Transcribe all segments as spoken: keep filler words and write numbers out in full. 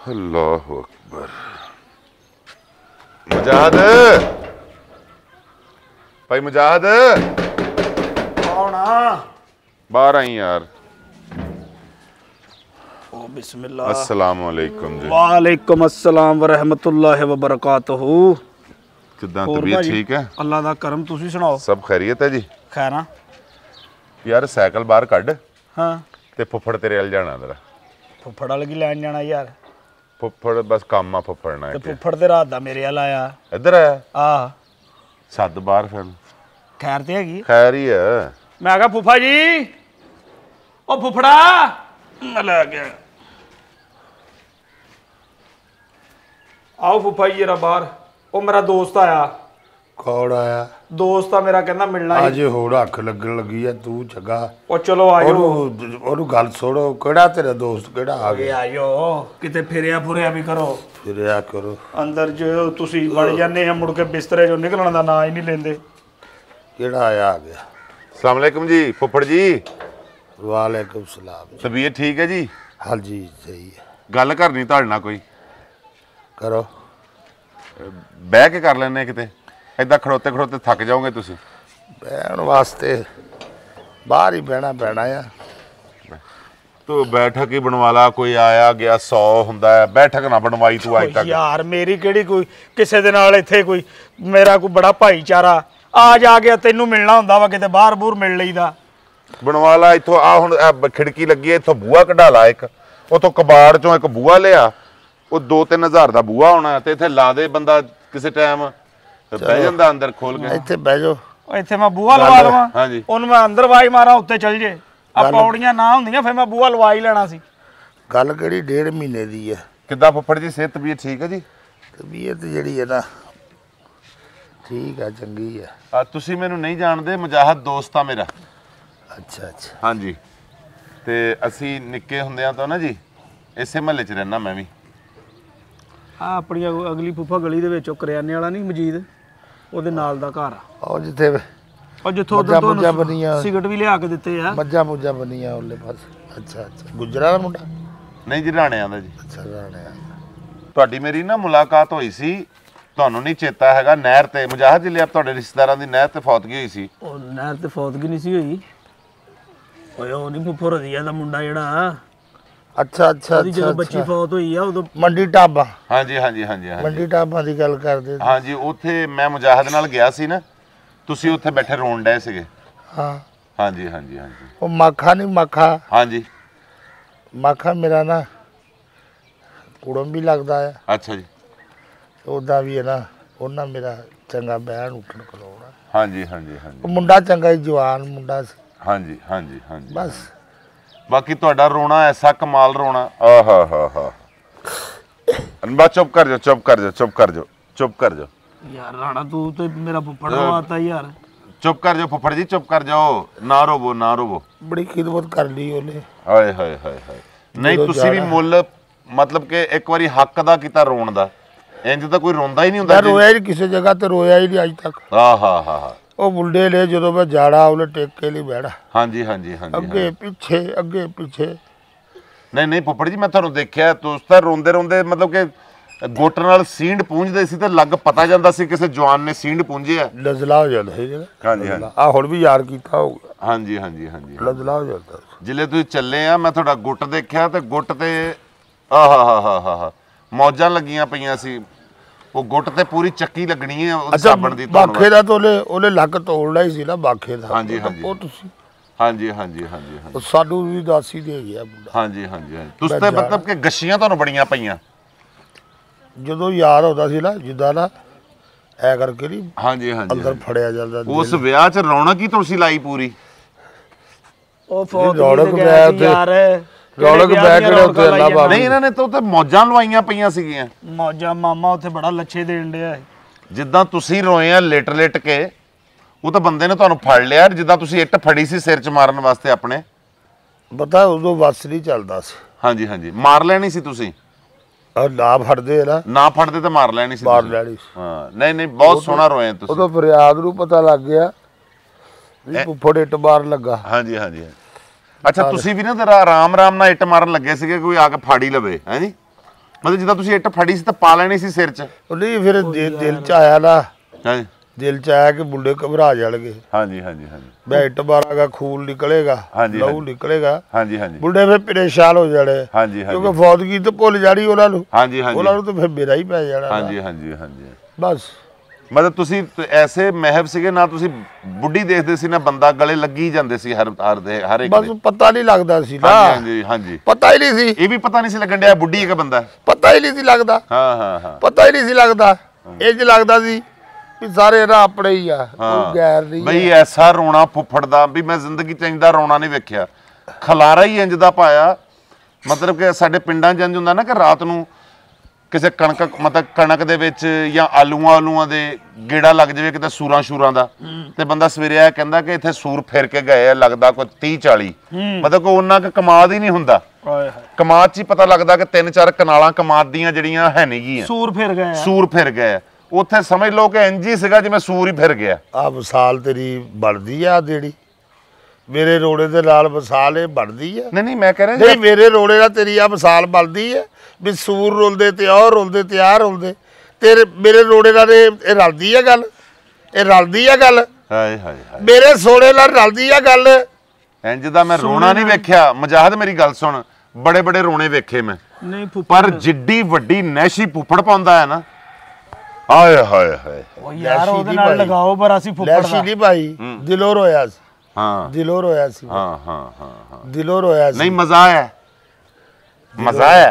अल्लाह अकबर। मुजाहिद भाई, मुजाहिद कौन आ? बाहर आई यार। ओ बिस्मिल्लाह। अस्सलाम वालेकुम जी। वालेकुम अस्सलाम व रहमतुल्लाहि व बरकातहू। किदां तबीयत ठीक है? अल्लाह दा करम, तुसी सुनाओ। सब खैरियत है जी? खैर हां यार साइकिल बाहर कढ़ हां ते फुफड़ तेरे अल जाना जरा। फुफड़ वाल की लैन जाना यार? फुफड़ बस काम आ फुफड़ना ते है। फुफड़ ते रात दा मेरे अल आया। इधर आया? आ सद बाहर फिर। खैर ते हैगी? खैर ही है। मैं आगा फुफा जी, ओ फुफड़ा मैं ले गया। आओ फुफा जी जरा बाहर। ओ मेरा दोस्त आया। कौन आया? दोस्त आ मेरा, कहना मिलना ही। आज होर अख लगन लगी है तू चंगा। ओ चलो आयो। ओनू ओनू गल छोड़ो, केड़ा तेरा दोस्त केड़ा आ आगे गया? आयो, किते फिरिया फुरिया भी करो। फिरिया करो। अंदर जो तुसी वड़ जाने आ, मुड़ के बिस्तरे जो निकलने का ना ही नहीं लेंदे। केड़ा आया आ गया? अस्सलाम वालेकुम जी फुफड़ जी। वालेकुम सलाम। तबीयत ठीक है जी? हाँ जी सही है। गल करनी तुहाडे नाल कोई। करो। बह के कर लेने किते, इदां खड़ोते खड़ोते थक जाओगे तुसी। बहन वास्ते बाहर ही बहना पैना है। तू बैठक ही बनवा ला, कोई आया गया सौ हुंदा है, बैठक ना बनवाई तू अज तक। यार मेरी केड़ी कोई किसे दे नाल इत्थे कोई मेरा कोई बड़ा भाईचारा आ जा गया, तेनू मिलना हुंदा वा किते बाहर बूर मिल लईदा। बनवा ला इथों। आ हुण खिड़की लगी है, इथों बूहा कढा ला एक, उथों कबाड़ चों एक बूहा लिया, वो दो तीन हजार का बूहा होना ते इत्थे ला दे बंदा किसी टाइम बह जांदा अंदर खोल के। इत्थे बह जाओ। ओ इत्थे मैं बूहा लवा लवां? हाँ जी। ओनू मैं अंदर वाई मारा उत्ते चल जे। आ पौड़ियां ना हुंदियां फिर मैं बूहा लवा ही लेना सी। गल केड़ी डेढ़ महीने दी है। किद्दां फुफड़ जी सेहत तबीयत ठीक है जी? तबीयत जिहड़ी है ना ठीक है, चंगी है। आ तुसी मैनू नहीं जानदे, मुजाहिद दोस्त आ मेरा। अच्छा अच्छा। हाँ जी। ते असी निक्के हुंदियां तो ना जी इसे महल्ले च रहना मैं भी। आ अपनी अगली फुफा गली दे विच करियाने वाला नहीं मजीद, ਉਹਦੇ ਨਾਲ ਦਾ ਘਰ ਆ। और जिथे और जिथों मज्जां उधर मुज्जां तो बनियां, सिगरेट भी लिया के दिते आ। मज्जां मुज्जां बनियां उरले पास। अच्छा अच्छा। गुजरा दा मुंडा? नहीं जी, राणिਆਂ ਦਾ ਜੀ। अच्छा राणे। ਤੁਹਾਡੀ ਮੇਰੀ ਨਾ ਮੁਲਾਕਾਤ ਹੋਈ ਸੀ, ਤੁਹਾਨੂੰ ਨਹੀਂ ਚੇਤਾ ਹੈਗਾ, ਨਹਿਰ ਤੇ ਮੁਜਾਹਿਦ ਜੀ ਲਿਆ ਤੁਹਾਡੇ ਰਿਸ਼ਤੇਦਾਰਾਂ ਦੀ ਨਹਿਰ ਤੇ ਫੌਤਗੀ ਹੋਈ ਸੀ। ਉਹ ਨਹਿਰ ਤੇ ਫੌਤਗੀ ਨਹੀਂ ਸੀ ਹੋਈ। ਓਏ ਉਹ ਨਹੀਂ ਫੁੱਫੜ ਰਦੀਆ ਦਾ ਮੁੰਡਾ ਜਿਹੜਾ अच्छा अच्छा ਉਹਦੀ अच्छा ਜਦੋਂ ਬੱਚੀ ਫੌਤ ਹੋਈ ਆ ਉਦੋਂ मंडी ढाबा। ਹਾਂਜੀ ਹਾਂਜੀ ਹਾਂਜੀ ਹਾਂਜੀ मंडी ढाबा ਦੀ ਗੱਲ ਕਰਦੇ। ਹਾਂਜੀ ਉੱਥੇ ਮੈਂ ਮੁਜਾਹਿਦ ਨਾਲ ਗਿਆ ਸੀ ਨਾ, ਤੁਸੀਂ ਉੱਥੇ ਬੈਠੇ ਰੋਣ ਡਏ ਸੀਗੇ। ਹਾਂ ਹਾਂਜੀ ਹਾਂਜੀ ਹਾਂਜੀ ਉਹ ਮਾਖਾ ਨਹੀਂ ਮਾਖਾ। ਹਾਂਜੀ ਮਾਖਾ ਮੇਰਾ ਨਾ ਕੁੜਮ ਵੀ ਲੱਗਦਾ ਆ। ਅੱਛਾ ਜੀ। ਉਹਦਾ ਵੀ ਹੈ ਨਾ, ਉਹਨਾਂ ਮੇਰਾ ਚੰਗਾ ਬਹਿਣ ਉੱਠਣ ਖਲੋਣਾ। ਹਾਂਜੀ ਹਾਂਜੀ ਹਾਂਜੀ ਉਹ ਮੁੰਡਾ ਚੰਗਾ ਹੀ ਜਵਾਨ ਮੁੰਡਾ ਸੀ। ਹਾਂਜੀ ਹਾਂਜੀ ਹਾਂਜੀ ਬਸ ਬਾਕੀ ਤੁਹਾਡਾ ਰੋਣਾ ਐਸਾ ਕਮਾਲ ਰੋਣਾ। ਆਹਾ ਹਾ ਹਾ ਅਨਬਾ ਚੁੱਪ ਕਰ ਜਾ, ਚੁੱਪ ਕਰ ਜਾ, ਚੁੱਪ ਕਰ ਜਾ, ਚੁੱਪ ਕਰ ਜਾ ਯਾਰ ਰਾਣਾ ਤੂੰ ਤੇ ਮੇਰਾ ਫੁੱਫੜ ਲਵਾਤਾ ਯਾਰ। ਚੁੱਪ ਕਰ ਜਾ ਫੁੱਫੜ ਜੀ, ਚੁੱਪ ਕਰ ਜਾਓ, ਨਾ ਰੋਵੋ ਨਾ ਰੋਵੋ। ਬੜੀ ਖਿਦਮਤ ਕਰ ਲਈ ਉਹਨੇ। ਹਾਏ ਹਾਏ ਹਾਏ ਹਾਏ। ਨਹੀਂ ਤੁਸੀਂ ਵੀ ਮੁੱਲ ਮਤਲਬ ਕਿ ਇੱਕ ਵਾਰੀ ਹੱਕ ਦਾ ਕੀਤਾ ਰੋਣ ਦਾ, ਇੰਜ ਤਾਂ ਕੋਈ ਰੋਂਦਾ ਹੀ ਨਹੀਂ ਹੁੰਦਾ। ਮੈਂ ਰੋਇਆ ਹੀ ਕਿਸੇ ਜਗ੍ਹਾ ਤੇ, ਰੋਇਆ ਹੀ ਨਹੀਂ ਅੱਜ ਤੱਕ। ਹਾਂ ਹਾਂ ਹਾਂ ਹਾਂ ਉਹ ਮੁੰਡੇ ਨੇ ਜਦੋਂ ਮੈਂ ਜਾੜਾ ਉਹਨੇ ਟੇਕੇ ਲਈ ਬਹਿਣਾ। ਹਾਂਜੀ ਹਾਂਜੀ ਹਾਂਜੀ ਅੱਗੇ ਪਿੱਛੇ ਅੱਗੇ ਪਿੱਛੇ। ਨਹੀਂ ਨਹੀਂ ਫੁੱਫੜ ਜੀ ਮੈਂ ਤੁਹਾਨੂੰ ਦੇਖਿਆ, ਤੁਸੀਂ ਤਾਂ ਰੋਂਦੇ ਰੋਂਦੇ ਮਤਲਬ ਕਿ ਗੁੱਟ ਨਾਲ ਸੀਂਡ ਪੂੰਝਦੇ ਸੀ ਤੇ ਲੱਗ ਪਤਾ ਜਾਂਦਾ ਸੀ ਕਿਸੇ ਜਵਾਨ ਨੇ ਸੀਂਡ ਪੂੰਝਿਆ। ਲਜ਼ਲਾ ਹੋ ਜਾਂਦਾ ਸੀ ਜਿਹੜਾ। ਹਾਂਜੀ ਹਾਂਜੀ ਆ ਹੁਣ ਵੀ ਯਾਰ ਕੀਤਾ ਹੋਊਗਾ। ਹਾਂਜੀ ਹਾਂਜੀ ਹਾਂਜੀ ਲਜ਼ਲਾ ਹੋ ਜਾਂਦਾ ਸੀ। ਜਿਲੇ ਤੁਸੀਂ ਚੱਲੇ ਆ, ਮੈਂ ਤੁਹਾਡਾ ਗੁੱਟ ਦੇਖਿਆ ਤੇ ਗੁੱਟ ਤੇ ਆਹਾ ਹਾ ਹਾ ਹਾ ਹਾ ਮੌਜਾਂ ਲੱਗੀਆਂ ਪਈਆਂ ਸੀ। ਉਹ ਗੁੱਟ ਤੇ ਪੂਰੀ ਚੱਕੀ ਲੱਗਣੀ ਹੈ ਉਹ ਸਾਬਣ ਦੀ। ਬਾਖੇ ਦਾ ਤਾਂ ਉਹਨੇ ਉਹਨੇ ਲੱਕ ਤੋੜਨਾ ਹੀ ਸੀ ਨਾ ਬਾਖੇ ਦਾ। ਹਾਂਜੀ ਹਾਂਜੀ ਉਹ ਤੁਸੀਂ ਹਾਂਜੀ ਹਾਂਜੀ ਹਾਂਜੀ ਉਹ ਸਾਨੂੰ ਵੀ ਦਾਸੀ ਦੇ ਗਿਆ ਮੁੰਡਾ। ਹਾਂਜੀ ਹਾਂਜੀ ਹਾਂਜੀ ਤੁਸੀਂ ਤੇ ਮਤਲਬ ਕਿ ਗੱਸ਼ੀਆਂ ਤੁਹਾਨੂੰ ਬੜੀਆਂ ਪਈਆਂ ਜਦੋਂ ਯਾਰ ਹੁੰਦਾ ਸੀ ਨਾ, ਜਿੱਦਾਂ ਨਾ ਐ ਕਰਕੇ ਨਹੀਂ ਹਾਂਜੀ ਹਾਂਜੀ ਅੰਦਰ ਫੜਿਆ ਜਾਂਦਾ। ਉਸ ਵਿਆਹ 'ਚ ਰੌਣਕ ਹੀ ਤੁਸੀਂ ਲਾਈ ਪੂਰੀ। ਉਹ ਫੌਤ ਰੌਣਕ ਪਿਆ ਉੱਥੇ। ਯਾਰ ਰੌਣਕ ਪੈ ਕਿਹੜੇ ਉੱਥੇ ਅੱਲਾ ਬਾਬਾ। ਨਹੀਂ ਇਹਨਾਂ ਨੇ ਤਾਂ ਉੱਥੇ ਮੌਜਾਂ ਲਵਾਈਆਂ ਪਈਆਂ ਸੀਗੀਆਂ। ਮੌਜਾ ਮਾਮਾ ਉੱਥੇ ਬੜਾ ਲੱਛੇ ਦੇਣ ਡਿਆ। ਜਿੱਦਾਂ ਤੁਸੀਂ ਰੋਏ ਆ ਲਿਟ ਲਿਟ ਕੇ, ਉਹ ਤਾਂ ਬੰਦੇ ਨੇ ਤੁਹਾਨੂੰ ਫੜ ਲਿਆ ਜਿੱਦਾਂ ਤੁਸੀਂ ਇੱਟ ਫੜੀ ਸੀ ਸਿਰ 'ਚ ਮਾਰਨ ਵਾਸਤੇ ਆਪਣੇ। ਪਤਾ ਉਦੋਂ ਵੱਸ ਨਹੀਂ ਚੱਲਦਾ ਸੀ। ਹਾਂਜੀ ਹਾਂਜੀ ਮਾਰ ਲੈਣੀ ਸੀ ਤੁਸੀਂ। ਆ ਨਾ ਫੜਦੇ ਨਾ, ਨਾ ਫੜਦੇ ਤਾਂ ਮਾਰ ਲੈਣੀ ਸੀ ਮਾਰ ਤੁਸੀਂ। ਲੈਣੀ ਸੀ। ਹਾਂ ਨਹੀਂ ਨਹੀਂ ਬਹੁਤ ਸੋਹਣਾ ਰੋਏ ਤੁਸੀਂ। ਉਦੋਂ ਫਰਿਆਦ ਨੂੰ ਪਤਾ ਲੱਗ ਗਿਆ ਵੀ ਫੁੱਫੜ ਇੱਟ ਮਾਰਨ ਲੱਗਾ। ਹਾਂਜੀ ਹਾਂਜੀ ਅੱਛਾ ਤੁਸੀਂ ਵੀ ਨਾ ਜਰਾ ਆਰਾਮ ਆਰਾਮ ਨਾਲ ਇੱਟ ਮਾਰਨ ਲੱਗੇ ਸੀਗੇ, ਕੋਈ ਆ ਕੇ ਫਾੜੀ ਲਵੇ ਹੈ ਜੀ। ਮਤਲਬ ਜਿੱਦਾਂ ਤੁਸੀਂ ਇੱਟ ਫੜੀ ਸੀ ਤਾਂ ਪਾ ਲੈਣੀ ਸੀ ਸਿਰ 'ਚ। ਉਹ ਨਹੀਂ ਫਿਰ ਦਿਲ ਦਿਲ ਚ ਆਇਆ ਨਾ, ਹਾਂਜੀ ਦਿਲ ਚ ਆਇਆ ਕਿ ਮੁੰਡੇ ਘਬਰਾ ਜਾਣਗੇ। ਹਾਂਜੀ ਹਾਂਜੀ ਹਾਂਜੀ ਮੈਂ ਇੱਟ ਮਾਰਾਂਗਾ, ਖੂਨ ਨਿਕਲੇਗਾ, ਹਾਂਜੀ, ਲਹੂ ਹਾਂਜੀ। ਨਿਕਲੇਗਾ, ਹਾਂਜੀ ਹਾਂਜੀ ਮੁੰਡੇ ਫਿਰ ਪਰੇਸ਼ਾਨ ਹੋ ਜਾਣੇ, ਹਾਂਜੀ ਹਾਂਜੀ ਕਿਉਂਕਿ ਫੌਤਗੀ ਤੇ ਭੁੱਲ ਜਾਣੀ ਉਹਨਾਂ ਨੂੰ, ਹਾਂਜੀ ਹਾਂਜੀ ਉਹਨਾਂ ਨੂੰ ਤਾਂ ਫਿਰ ਮੇਰਾ ਹੀ ਪੈ ਜਾਣਾ। ਹਾਂਜੀ ਹਾਂਜੀ ਹਾਂਜੀ ਬਸ ਮਤਲਬ ਤੁਸੀਂ ਤ- ਐਸੇ ਮਹਿਬ ਸੀਗੇ ਨਾ, ਤੁਸੀਂ ਬੁੱਢੀ ਦੇਖਦੇ ਸੀ ਨਾ ਬੰਦਾ ਗਲੇ ਲੱਗੀ ਜਾਂਦੇ ਸੀ ਹਰ ਹਰ ਦੇ ਹਰ ਇੱਕ ਬਸ ਦੇ। ਪਤਾ ਨਹੀਂ ਲੱਗਦਾ ਸੀ ਨਾ, ਹਾਂਜੀ ਹਾਂਜੀ ਹਾਂਜੀ ਪਤਾ ਹੀ ਨਹੀਂ ਸੀ, ਇਹ ਵੀ ਪਤਾ ਨਹੀਂ ਸੀ ਲੱਗਣ ਡਿਆ ਬੁੱਢੀ ਇੱਕ ਬੰਦਾ। ਪਤਾ ਹੀ ਨਹੀਂ ਸੀ ਲੱਗਦਾ, ਹਾਂ ਹਾਂ ਹਾਂ ਪਤਾ ਹੀ ਨਹੀਂ ਸੀ ਲੱਗਦਾ। ਇੰਜ ਲੱਗਦਾ ਸੀ ਵੀ ਸਾਰੇ ਨਾ ਆਪਣੇ ਹੀ ਆ, ਕੋਈ ਗੈਰ ਨਹੀਂ ਬਈ ਐਸਾ ਰੋਣਾ ਫੁੱਫੜ ਦਾ ਵੀ ਮੈਂ ਜ਼ਿੰਦਗੀ ਚ ਇੰਦਾ ਰੋਣਾ ਨਹੀਂ ਵੇਖਿਆ। ਖਲਾਰਾ ਹੀ ਇੰਜ ਦਾ ਪਾਇਆ, ਮਤਲਬ ਕਿ ਸਾਡੇ ਪਿੰਡਾਂ 'ਚ ਇੰਜ ਹੁੰਦਾ ਨਾ ਕਿ ਰਾਤ ਨੂੰ ਕਿਸੇ ਕਣਕ ਮਤਲਬ ਕਣਕ ਦੇ ਵਿੱਚ ਜਾਂ ਆਲੂਆਂ ਆਲੂਆਂ ਦੇ ਗੇੜਾ ਲੱਗ ਜਾਵੇ ਕਿਤੇ ਸੂਰਾਂ ਸ਼ੂਰਾਂ ਦਾ, ਤੇ ਬੰਦਾ ਸਵੇਰੇ ਆ ਕਹਿੰਦਾ ਕਿ ਇੱਥੇ ਸੂਰ ਫਿਰ ਕੇ ਗਏ ਆ, ਲੱਗਦਾ ਕੋਈ ਤੀਹ ਚਾਲੀ, ਮਤਲਬ ਕੋਈ ਉਹਨਾਂ ਕੁ ਕਮਾਦ ਹੀ ਨਹੀਂ ਹੁੰਦਾ। ਕਮਾਦ 'ਚ ਹੀ ਪਤਾ ਲੱਗਦਾ ਕਿ ਤਿੰਨ ਚਾਰ ਕਨਾਲਾਂ ਕਮਾਦ ਦੀਆਂ ਜਿਹੜੀਆਂ ਹੈ ਨਹੀਂ ਗੀਆਂ, ਸੂਰ ਫਿਰ ਗਏ ਸੂਰ ਫਿਰ ਗਏ। ਉੱਥੇ ਸਮਝ ਲਓ ਕਿ ਇੰਜ ਹੀ ਸੀਗਾ ਜਿਵੇਂ ਸੂਰ ਹੀ ਫਿਰ ਗਿਆ। ਆ ਵਿਸਾਲ ਤੇਰੀ ਬਣਦੀ ਆ ਜਿਹੜੀ ਮੇਰੇ ਰੋੜੇ ਦੇ ਨਾਲ ਵਿਸਾਲ ਇਹ ਬਣਦੀ ਆ। ਨਹੀਂ ਨਹੀਂ ਮੈਂ ਕਹਿ ਰਿਹਾ ਨਹੀਂ ਮੇਰੇ ਰੋੜੇ ਨਾਲ ਤੇਰੀ ਆ ਵਿਸਾਲ ਬਣਦੀ ਆ ਵੀ ਸੂਰ ਰੁਲਦੇ ਤੇ ਉਹ ਰੁਲਦੇ ਤੇ ਆਹ ਰੁਲਦੇ, ਤੇਰੇ ਮੇਰੇ ਰੋੜੇ ਨਾਲ ਇਹ ਇਹ ਰਲਦੀ ਆ ਗੱਲ, ਇਹ ਰਲਦੀ ਆ ਗੱਲ, ਹਾਏ ਹਾਏ ਹਾਏ ਮੇਰੇ ਸੋਨੇ ਨਾਲ ਰਲਦੀ ਆ ਗੱਲ। ਇੰਜ ਦਾ ਮੈਂ ਰੋਣਾ ਨਹੀਂ ਵੇਖਿਆ ਮੁਜਾਹਦ, ਮੇਰੀ ਗੱਲ ਸੁਣ, ਬੜੇ ਬੜੇ ਰੋਣੇ ਵੇਖੇ ਮੈਂ, ਨਹੀਂ ਪਰ ਜਿੱਡੀ ਵੱਡੀ ਨੈਸ਼ੀ ਫੁੱਫੜ ਪਾਉਂਦਾ ਹੈ ਨਾ, ਆਏ ਹਾਏ ਹਾਏ। ਉਹ ਯਾਰ ਉਹਦੇ ਨਾਲ ਲਗਾਓ, ਪਰ ਅਸੀਂ ਫੁੱਫੜ ਲੈਸ਼ੀ ਨਹੀਂ ਭਾਈ, ਦਿਲੋਂ ਰੋਇਆ ਸੀ, ਹਾਂ ਦਿਲੋਂ ਰੋਇਆ ਸੀ, ਹਾਂ ਹਾਂ ਹਾਂ ਹਾਂ ਦਿਲੋਂ ਰੋਇਆ ਸੀ। ਨਹੀਂ ਮਜ਼ਾ ਆਇਆ, ਮਜ਼ਾ ਆਇਆ।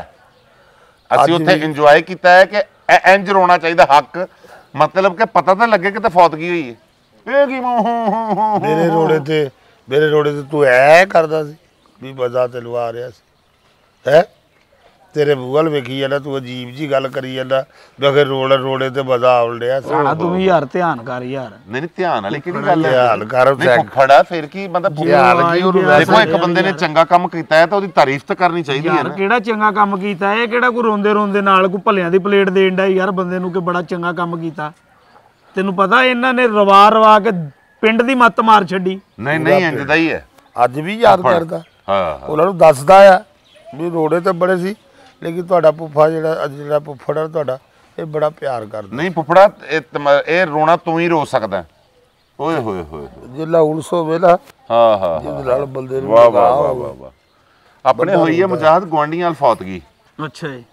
ਅਸੀਂ ਉੱਥੇ ਇੰਜੋਏ ਕੀਤਾ ਹੈ ਕਿ ਇਹ ਇੰਜ ਰੋਣਾ ਚਾਹੀਦਾ, ਹੱਕ ਮਤਲਬ ਕਿ ਪਤਾ ਤਾਂ ਲੱਗੇ ਕਿ ਤਾਂ ਫੌਤਗੀ ਹੋਈ ਹੈ। ਇਹ ਕੀ ਮੇਰੇ ਰੋੜੇ ਤੇ ਮੇਰੇ ਰੋੜੇ ਤੇ ਤੂੰ ਐ ਕਰਦਾ ਸੀ ਵੀ ਮਜ਼ਾ ਤੈਨੂੰ ਆ ਰਿਹਾ ਸੀ ਹੈ, ਤੇਰੇ ਮੂੰਹ ਵੱਲ ਵੇਖੀ ਜਾਂਦਾ, ਤੂੰ ਅਜੀਬ ਜੀ ਗੱਲ ਕਰੀ ਜਾਂਦਾ ਮੈਂ ਕਿਹਾ ਰੋੜੇ ਰੋੜੇ ਤੇ ਮਜ਼ਾ ਆਉਣ ਡਿਆ ਸੀ। ਰਾਣਾ ਤੂੰ ਵੀ ਯਾਰ ਧਿਆਨ ਕਰ ਯਾਰ। ਨਹੀਂ ਨਹੀਂ ਧਿਆਨ ਵਾਲੀ ਕਿਹੜੀ ਗੱਲ ਹੈ, ਧਿਆਨ ਕਰ, ਫੁੱਫੜਾ ਫਿਰ ਕੀ ਮਤਲਬ ਧਿਆਨ ਕੀ ਉਹਨੂੰ ਦੇਖੋ ਇੱਕ ਬੰਦੇ ਨੇ ਚੰਗਾ ਕੰਮ ਕੀਤਾ ਹੈ ਤਾਂ ਉਹਦੀ ਤਾਰੀਫ ਤਾਂ ਕਰਨੀ ਚਾਹੀਦੀ ਹੈ ਯਾਰ ਨਾ। ਕਿਹੜਾ ਚੰਗਾ ਕੰਮ ਕੀਤਾ, ਇਹ ਕਿਹੜਾ ਕੋਈ ਰੋਂਦੇ ਰੋਂਦੇ ਨਾਲ ਕੋਈ ਭਲਿਆਂ ਦੀ ਪਲੇਟ ਦੇਣ ਦਾ ਯਾਰ ਬੰਦੇ ਨੂੰ ਕਿ ਬੜਾ ਚੰਗਾ ਕੰਮ ਕੀਤਾ। ਤੈਨੂੰ ਪਤਾ ਇਹਨਾਂ ਨੇ ਰਵਾ ਰਵਾ ਕੇ ਪਿੰਡ ਦੀ ਮੱਤ ਮਾਰ ਛੱਡੀ। ਨਹੀਂ ਨਹੀਂ ਇੰਜ ਦਾ ਹੀ ਹੈ, ਅੱਜ ਵੀ ਯਾਦ ਕਰਦਾ, ਹਾਂ ਉਹਨਾਂ ਨੂੰ ਦੱਸਦਾ ਆ ਵੀ ਰੋੜੇ ਤੇ ਬੜੇ ਸੀ, ਲੇਕਿਨ ਤੁਹਾਡਾ ਪੁੱਫਾ ਜਿਹੜਾ ਅੱਜ ਜਿਹੜਾ ਪੁੱਫੜ ਆ ਤੁਹਾਡਾ, ਇਹ ਬੜਾ ਪਿਆਰ ਕਰਦਾ। ਨਹੀਂ ਫੁੱਫੜਾ ਇਹ ਤਮ- ਇਹ ਰੋਣਾ ਤੂੰ ਹੀ ਰੋ ਸਕਦਾ। ਓਏ ਹੋਏ ਹੋਏ ਜੇ ਲਾਉਣਸ ਹੋਵੇ ਨਾ, ਹਾਂ ਹਾਂ ਜਿਹਦੇ ਨਾਲ ਬੰਦੇ ਨੂੰ ਵਾਹ ਵਾਹ ਵਾਹ ਵਾਹ ਵਾਹ। ਆਪਣੇ ਹੋਈ ਹੈ ਮੁਜਾਹਦ ਗੁਆਂਢੀਆਂ ਨਾਲ ਫੌਤਗੀ, ਅੱਛਾ ਜੀ,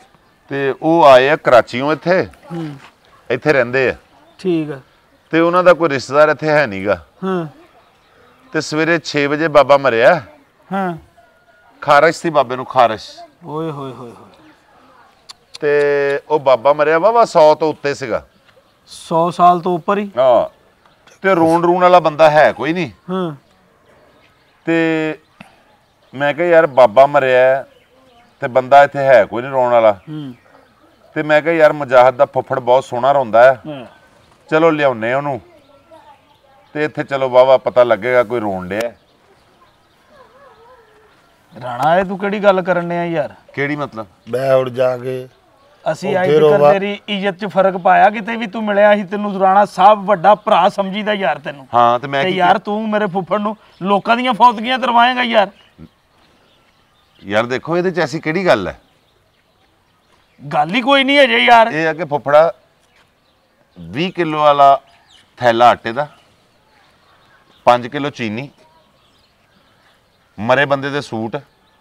ਤੇ ਉਹ ਆਏ ਆ ਕਰਾਚੀੋਂ ਇੱਥੇ, ਇੱਥੇ ਰਹਿੰਦੇ ਆ, ਠੀਕ ਆ, ਤੇ ਉਹਨਾਂ ਦਾ ਕੋਈ ਰਿਸ਼ਤੇਦਾਰ ਇੱਥੇ ਹੈ ਨਹੀਂਗਾ, ਹਾਂ ਤੇ ਸਵੇਰੇ ਛੇ ਵਜੇ ਬਾਬਾ ਮਰਿਆ, ਹਾਂ, ਖਾਰਸ਼ ਸੀ ਬਾਬੇ ਨੂੰ, ਖਾਰਸ਼। ਓਏ ਹੋਏ ਹੋਏ ਹੋਏ, ਤੇ ਉਹ ਬਾਬਾ ਮਰਿਆ ਵਾਵਾ ਸੌ ਤੋਂ ਉੱਤੇ ਸੀਗਾ, ਸੌ ਸਾਲ ਤੋਂ ਉੱਪਰ ਹੀ। ਹਾਂ, ਤੇ ਰੋਣ ਰੂਣ ਵਾਲਾ ਬੰਦਾ ਹੈ ਕੋਈ ਨਹੀਂ। ਹਾਂ, ਤੇ ਮੈਂ ਕਿਹਾ ਯਾਰ ਬਾਬਾ ਮਰਿਆ ਤੇ ਬੰਦਾ ਇੱਥੇ ਹੈ ਕੋਈ ਨਹੀਂ ਰੋਣ ਵਾਲਾ, ਹੂੰ, ਤੇ ਮੈਂ ਕਿਹਾ ਯਾਰ ਮੁਜਾਹਦ ਦਾ ਫੁੱਫੜ ਬਹੁਤ ਸੋਹਣਾ ਰੋਂਦਾ ਹੈ, ਹਾਂ, ਚਲੋ ਲਿਆਉਨੇ ਉਹਨੂੰ, ਤੇ ਇੱਥੇ ਚਲੋ ਵਾਵਾ ਪਤਾ ਲੱਗੇਗਾ ਕੋਈ ਰੋਣ ਡਿਆ। ਰਾਣਾ ਇਹ ਤੂੰ ਕਿਹੜੀ ਗੱਲ ਕਰਨ ਡਿਆ ਯਾਰ? ਕਿਹੜੀ ਮਤਲਬ? ਮੈਂ ਹੁਣ ਜਾ ਕੇ ਅਸੀਂ ਅੱਜ ਤੱਕ ਤੇਰੀ ਇੱਜ਼ਤ 'ਚ ਫਰਕ ਪਾਇਆ ਕਿਤੇ ਵੀ? ਤੂੰ ਮਿਲਿਆ ਸੀ, ਤੈਨੂੰ ਰਾਣਾ ਸਾਹਿਬ ਵੱਡਾ ਭਰਾ ਸਮਝੀਦਾ ਯਾਰ ਤੈਨੂੰ। ਹਾਂ ਤੇ ਮੈਂ ਤੇ ਕੀ ਯਾਰ ਤੂੰ ਮੇਰੇ ਫੁੱਫੜ ਨੂੰ ਲੋਕਾਂ ਦੀਆਂ ਫੌਤਗੀਆਂ ਕਰਵਾਏਗਾ ਯਾਰ? ਯਾਰ ਦੇਖੋ ਇਹਦੇ 'ਚ ਐਸੀ ਕਿਹੜੀ ਗੱਲ ਹੈ? ਗੱਲ ਹੀ ਕੋਈ ਨਹੀਂ ਅਜੇ ਯਾਰ। ਇਹ ਆ ਕਿ ਫੁੱਫੜਾ ਵੀਹ ਕਿਲੋ ਵਾਲਾ ਥੈਲਾ ਆਟੇ ਦਾ, ਪੰਜ ਕਿਲੋ ਚੀਨੀ, ਮਰੇ ਬੰਦੇ ਦੇ ਸੂਟ,